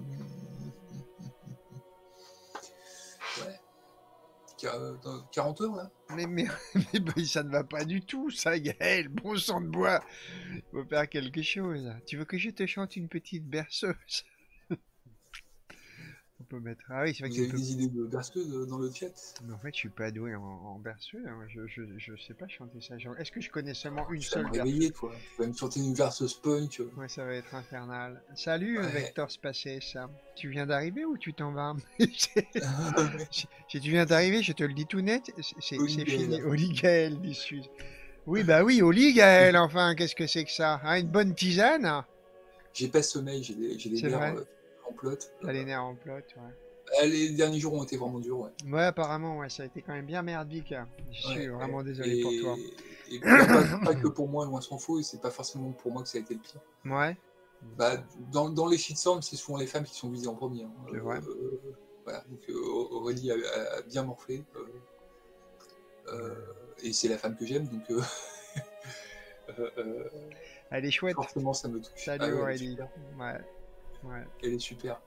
ouais. quarante heures là. Mais, mais, mais bah, ça ne va pas du tout, ça, Gaël, bon sang de bois. Il faut faire quelque chose. Tu veux que je te chante une petite berceuse? On peut mettre... Ah oui, c'est vrai Vous que avez peux... des idées de berceuse dans le chat? Mais en fait, je suis pas doué en, en berceuse. Hein. Je, je, je sais pas chanter ça. Est-ce que je connais seulement une tu seule berceuse? Réveiller, toi. Tu vas me chanter une berceuse punk. Ouais, ça va être infernal. Salut, ouais. Vector Spaces. Tu viens d'arriver ou tu t'en vas? Si tu viens d'arriver, je te le dis tout net, c'est fini. Oli Gaël, dit Suze. Oui, bah oui, au lit, Gaël, enfin, qu'est-ce que c'est que ça? Hein, une bonne tisane? J'ai pas sommeil, j'ai les, j'ai les C'est nerfs vrai? euh, en plot. T'as les Euh, nerfs en plot, ouais. ah, les derniers jours ont été vraiment durs, ouais. Ouais, apparemment, ouais, ça a été quand même bien merdique, hein. Je suis Ouais, ouais. vraiment désolé pour toi. Et, et bah, pas, pas que pour moi, loin s'en faut, et c'est pas forcément pour moi que ça a été le pire. Ouais. Bah, dans, dans les shitstorms, c'est souvent les femmes qui sont visées en premier. Hein. C'est vrai. Euh, voilà, donc euh, Aurélie a, a bien morflé. Euh, euh, et c'est la femme que j'aime, donc euh, euh, euh, Elle est chouette. forcément ça me touche. Salut Ah ouais, elle est Aurélie. super. Ouais. Ouais. Elle est super.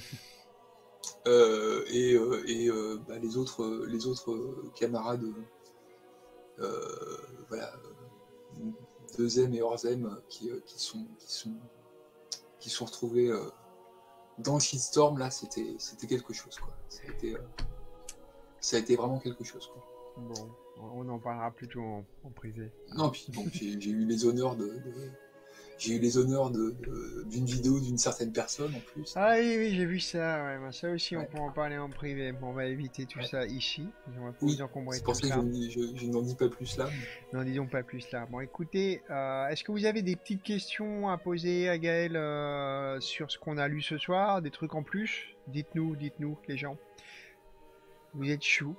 Euh, et euh, et euh, bah, les autres, euh, les autres euh, camarades, euh, voilà, euh, deuxième et Orzem, qui, euh, qui, sont, qui, sont, qui sont retrouvés euh, dans le shitstorm, là, c'était c'était quelque chose, quoi. Ça a été, euh, ça a été vraiment quelque chose, quoi. Bon, on en parlera plutôt en, en privé. Non, puis bon, j'ai j'ai eu les honneurs de, de j'ai eu les honneurs de, de- d'une vidéo d'une certaine personne en plus. Ah oui, oui, j'ai vu ça. Ouais, bah, ça aussi, on Ouais, peut en parler en privé. Bon, on va éviter tout ouais. ça ici. On va pas vous Oui, encombrer c'est de pour tout ça que je, ça. ne- je- je n'en dis pas plus là. mais- N'en disons pas plus là. Bon, écoutez, euh, est-ce que vous avez des petites questions à poser à Gaël euh, sur ce qu'on a lu ce soir? Des trucs en plus? Dites-nous, dites-nous, les gens. Vous êtes chou.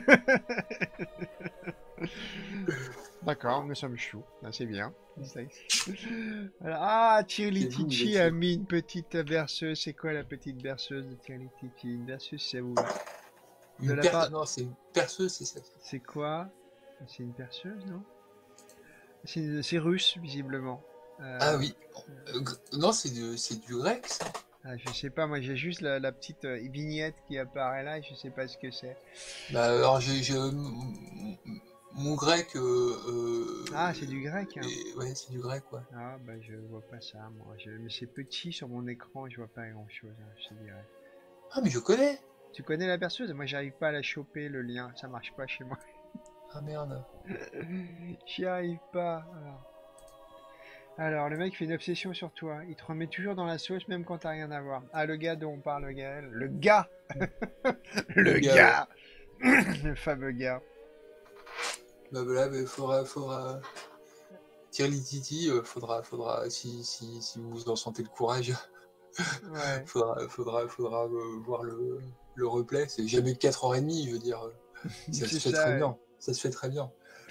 D'accord, nous sommes choux. Ah, c'est bien. C'est- Voilà. Ah, Tirli Et vous, vous êtes Titi a chaud. mis une petite berceuse. C'est quoi la petite berceuse de Tirli Titi? Une berceuse, c'est où là? De Une la per... part. Non, c'est une perceuse, c'est ça. C'est quoi? C'est une perceuse, non? C'est c'est russe, visiblement. Ah Euh, oui. Euh, gr- non, c'est du, c'est du grec, ça. ah, je sais pas, moi j'ai juste la, la petite euh, vignette qui apparaît là et je sais pas ce que c'est. Bah, alors, j'ai, j'ai- m- m- mon grec. Euh, Ah, c'est euh, du grec, hein. est- Ouais, c'est du grec, ouais. Ah, bah je vois pas ça, moi. Je- Mais c'est petit sur mon écran, je vois pas grand chose, hein, je te dirais. Ah, mais je connais. Tu connais la perceuse? Moi j'arrive pas à la choper, le lien, ça marche pas chez moi. Ah merde. J'y arrive pas. Alors. Alors, le mec fait une obsession sur toi. Il te remet toujours dans la sauce, même quand t'as rien à voir. Ah, le gars dont on parle, Gaël. Le gars! Le Le gars, ouais. gars! Le fameux gars. Bah voilà, bah, faudra, faudra. Tirli Titi, euh, faudra, faudra, si, si, si vous en sentez le courage, Ouais. faudra, faudra, faudra euh, voir le, le replay. C'est jamais quatre heures trente, je veux dire. euh, Ça C'est se fait ça, très ouais. bien. Ça se fait très bien.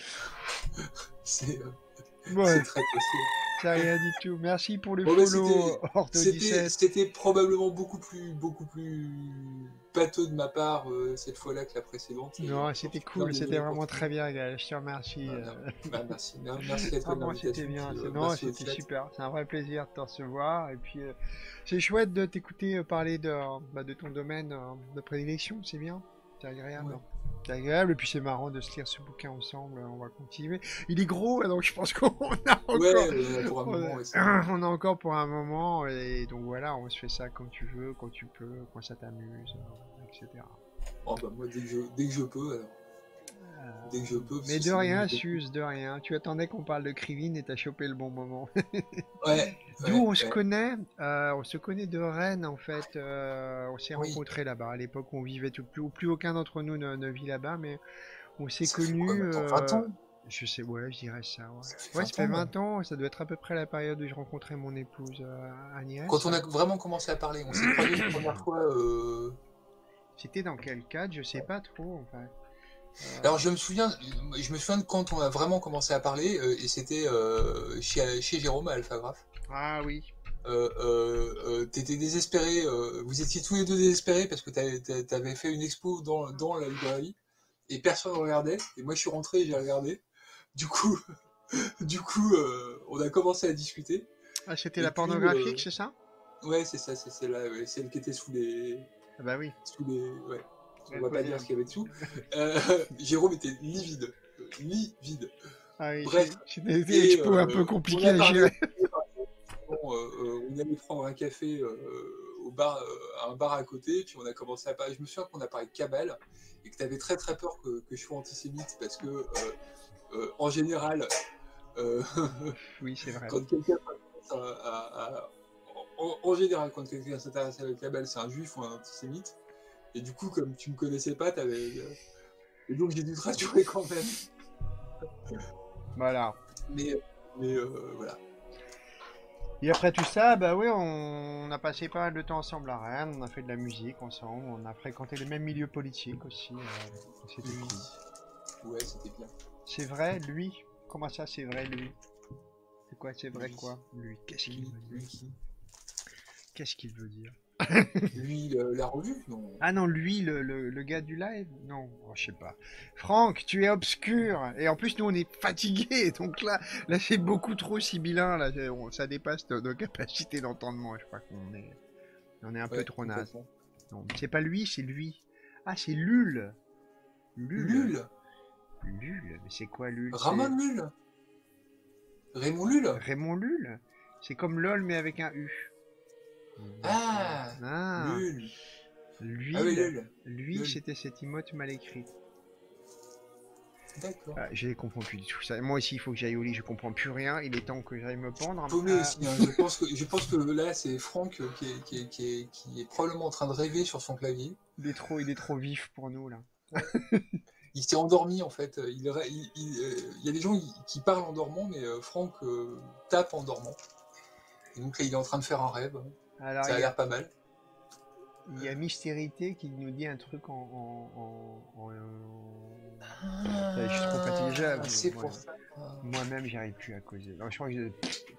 C'est euh, c'est Ouais, très possible. c'est rien du tout. Merci pour le Bon, bah, c'était, follow, Ortho c'était, dix-sept. c'était probablement beaucoup plus, beaucoup plus pâteux de ma part euh, cette fois-là que la précédente. Et Non, j'en c'était suis bien cool, c'était désolé pour vraiment tout le très monde. bien, Gaël. Je te remercie. Ah, euh. non. Bah, merci, Mer- merci à Ah, toi de moi, c'était l'invitation. bien. Puis, c'est- euh, Non, merci au c'était chat. super. C'est un vrai plaisir de te recevoir. Et puis, euh, c'est chouette de t'écouter euh, parler de, bah, de ton domaine euh, de prédilection. C'est bien. C'est agréable. Ouais. C'est agréable. Et puis, c'est marrant de se lire ce bouquin ensemble. On va continuer. Il est gros, donc je pense qu'on a Ouais, encore. euh, pour un On moment, a... ouais, c'est vrai. on a encore pour un moment. Et donc, voilà, on se fait ça quand tu veux, quand tu peux, quand ça t'amuse, euh, et cetera. Oh, bah, moi, dès que je, dès que je peux, alors. Euh, Dès que je peux. parce Mais que de c'est rien, mon- Suze, de rien. Tu attendais qu'on parle de Krivine et t'as chopé le bon moment. Ouais, D'où ouais, on se ouais. connaît, euh, on se connaît de Rennes en fait. Euh, on s'est Oui, rencontrés là-bas. À l'époque, où on vivait tout plus, plus aucun d'entre nous ne, ne vit là-bas, mais on s'est ça fait quoi connus. maintenant? vingt euh, ans? Je sais, ouais, je dirais ça. Ouais, Ça fait ouais, ça vingt fait ans, hein. vingt ans. Ça doit être à peu près la période où je rencontrais mon épouse euh, Agnès. Quand on a vraiment commencé à parler, on s'est croisés la première fois. euh, C'était dans quel cadre? Je sais pas trop en fait. Euh, Alors je me souviens, je me souviens de quand on a vraiment commencé à parler, euh, et c'était euh, chez, chez Jérôme à Alphagraph. Ah oui. Euh, euh, euh, T'étais désespéré, euh, vous étiez tous les deux désespérés parce que t'avais t'avais fait une expo dans, dans la librairie et personne ne regardait. Et moi je suis rentré et j'ai regardé. Du coup, du coup, euh, on a commencé à discuter. Ah, c'était Et la puis, pornographique, euh, c'est ça? ouais, c'est ça, c'est celle-là, ouais, celle qui était sous les, Ah bah oui. sous les, ouais. On Elle va pas posait dire un- ce qu'il y avait dessous. Euh, Jérôme était livide, euh, livide. Ah oui, Bref, c'est- c'était des et expos un peu euh, on compliqués a à parlé. gérer. Bon, euh, euh, on allait prendre un café euh, au bar, euh, à un bar à côté, puis on a commencé à parler. Je me souviens qu'on a parlé de Cabal et que tu avais très très peur que, que je sois antisémite parce que, euh, euh, en général, euh, Oui, c'est vrai. quand quelqu'un s'intéresse à, à- à- en, en général, quand quelqu'un s'intéresse à Cabal, c'est un juif ou un antisémite. Et du coup, comme tu me connaissais pas, t'avais. euh, Et donc j'ai dû te rassurer quand même. Voilà. Mais, mais euh, voilà. Et après tout ça, bah oui, on, on a passé pas mal de temps ensemble à Rennes, on a fait de la musique ensemble, on a fréquenté les mêmes milieux politiques aussi. euh, C'était Oui. cool. Ouais, c'était bien. C'est vrai, lui? Comment ça, c'est vrai, lui? C'est quoi, c'est vrai Lui. quoi? Lui, qu'est-ce qu'il Lui, veut dire? lui. Qu'est-ce qu'il veut dire? Lui, le- la revue? Non. Ah non, lui, le, le, le gars du live? Non, oh, je sais pas. Franck, tu es obscur. Et en plus, nous, on est fatigués. Donc là, là c'est beaucoup trop sibyllin. Là, c'est- on- ça dépasse nos, nos capacités d'entendement. Je crois qu'on est, on est un peu Ouais, trop naze. complètement. Non, c'est pas lui, c'est lui. Ah, c'est Lul. Lul. Lul. Lul. Mais c'est quoi Lul? Ramon C'est Lul. Raymond Lul. Raymond Lul. C'est comme LOL, mais avec un U. Ah, Ah, Lul. lui, Ah oui, Lul. lui, Lul. c'était cette emote mal écrite. D'accord. Ah, je les comprends plus du tout. Ça, moi aussi, il faut que j'aille au lit. Je comprends plus rien. Il est temps que j'aille me pendre. Paumé Ah, aussi, hein. Je pense que, je pense que là, c'est Franck euh, qui est, qui, est, qui, est, qui est probablement en train de rêver sur son clavier. il est trop, il est trop vif pour nous là. Il s'est endormi en fait. Il, il, il, euh, il y a des gens qui, qui parlent en dormant, mais euh, Franck euh, tape en dormant. Et donc là, il est en train de faire un rêve. Alors, Ça a il y a, l'air pas mal. il y a Mystérité qui nous dit un truc en. en, en, en- Ah, je suis trop fatigué déjà. c'est Moi- pour ça. Moi-même, j'y arrive plus à causer. Non, je crois que je-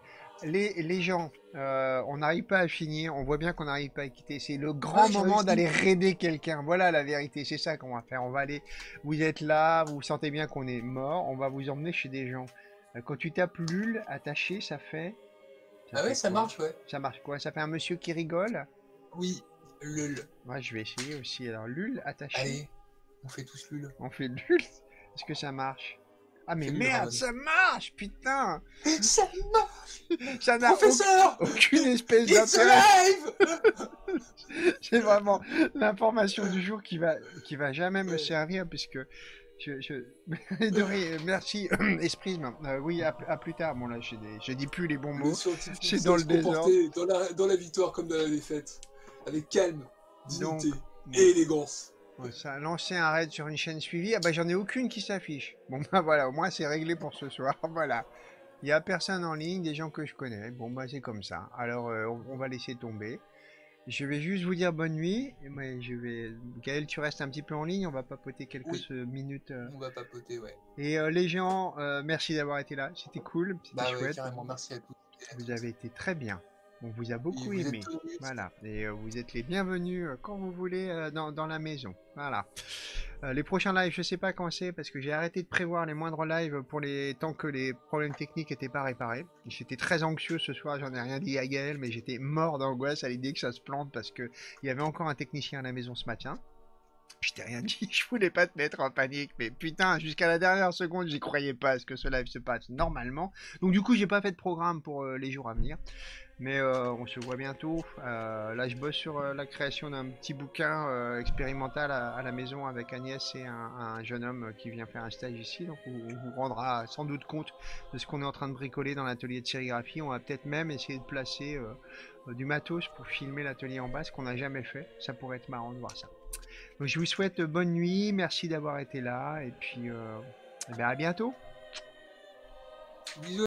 les, les gens, euh, on n'arrive pas à finir. On voit bien qu'on n'arrive pas à quitter. C'est le grand Ouais, j'ai moment réussi. d'aller raider quelqu'un. Voilà la vérité. C'est ça qu'on va faire. On va aller. Vous êtes là. Vous sentez bien qu'on est mort. On va vous emmener chez des gens. Euh, Quand tu tapes Lul attaché, ça fait. Ah ouais, fait ça quoi? marche, ouais. Ça marche quoi? Ça fait un monsieur qui rigole? Oui, Lul. Moi, je vais essayer aussi. Alors, Lul attaché. Allez, on fait tous Lul. On fait Lul. Est-ce que ça marche? Ah, mais Fais Lul, merde, Ramon. ça marche! Putain! Ça marche, Ça n'a au- professeur. aucune espèce It's d'intérêt. alive. C'est vraiment l'information du jour qui va, qui va jamais me Ouais. servir puisque je, je... de rire. Merci, Esprisme. Euh, oui, à, à plus tard. Bon, là, je, je dis plus les bons Le mots. scientifique C'est sait dans le se comporter dans la, dans la victoire comme dans la défaite. Avec calme, Donc, dignité bon. et élégance. Ouais, ça a lancé un raid sur une chaîne suivie. Ah bah j'en ai aucune qui s'affiche. Bon bah voilà, au moins c'est réglé pour ce soir. Voilà. Il y a personne en ligne, des gens que je connais. Bon bah c'est comme ça. Alors euh, on, on va laisser tomber. Je vais juste vous dire bonne nuit. Et moi, je vais. Gaël, tu restes un petit peu en ligne. On va papoter quelques Oui. euh, minutes. euh. On va papoter, ouais. Et euh, les gens, euh, merci d'avoir été là. C'était cool, c'était Bah ouais, chouette. carrément, merci à tous. et à Vous toutes. avez été très bien. On vous a beaucoup Et vous aimé. êtes tenus. Voilà. Et euh, vous êtes les bienvenus euh, quand vous voulez euh, dans, dans la maison. Voilà. Euh, les prochains lives, je sais pas quand c'est parce que j'ai arrêté de prévoir les moindres lives pour les tant que les problèmes techniques n'étaient pas réparés. J'étais très anxieux ce soir, j'en ai rien dit à Gaël, mais j'étais mort d'angoisse à l'idée que ça se plante parce que il y avait encore un technicien à la maison ce matin. Je t'ai rien dit, je voulais pas te mettre en panique, mais putain, jusqu'à la dernière seconde, j'y croyais pas à ce que ce live se passe normalement. Donc du coup, j'ai pas fait de programme pour euh, les jours à venir. Mais euh, on se voit bientôt. Euh, là, je bosse sur euh, la création d'un petit bouquin euh, expérimental à, à la maison avec Agnès et un, un jeune homme qui vient faire un stage ici. Donc, on, on vous rendra sans doute compte de ce qu'on est en train de bricoler dans l'atelier de sérigraphie. On va peut-être même essayer de placer euh, euh, du matos pour filmer l'atelier en bas, ce qu'on n'a jamais fait. Ça pourrait être marrant de voir ça. Donc, je vous souhaite bonne nuit. Merci d'avoir été là. Et puis, euh, eh bien, à bientôt. Bisous.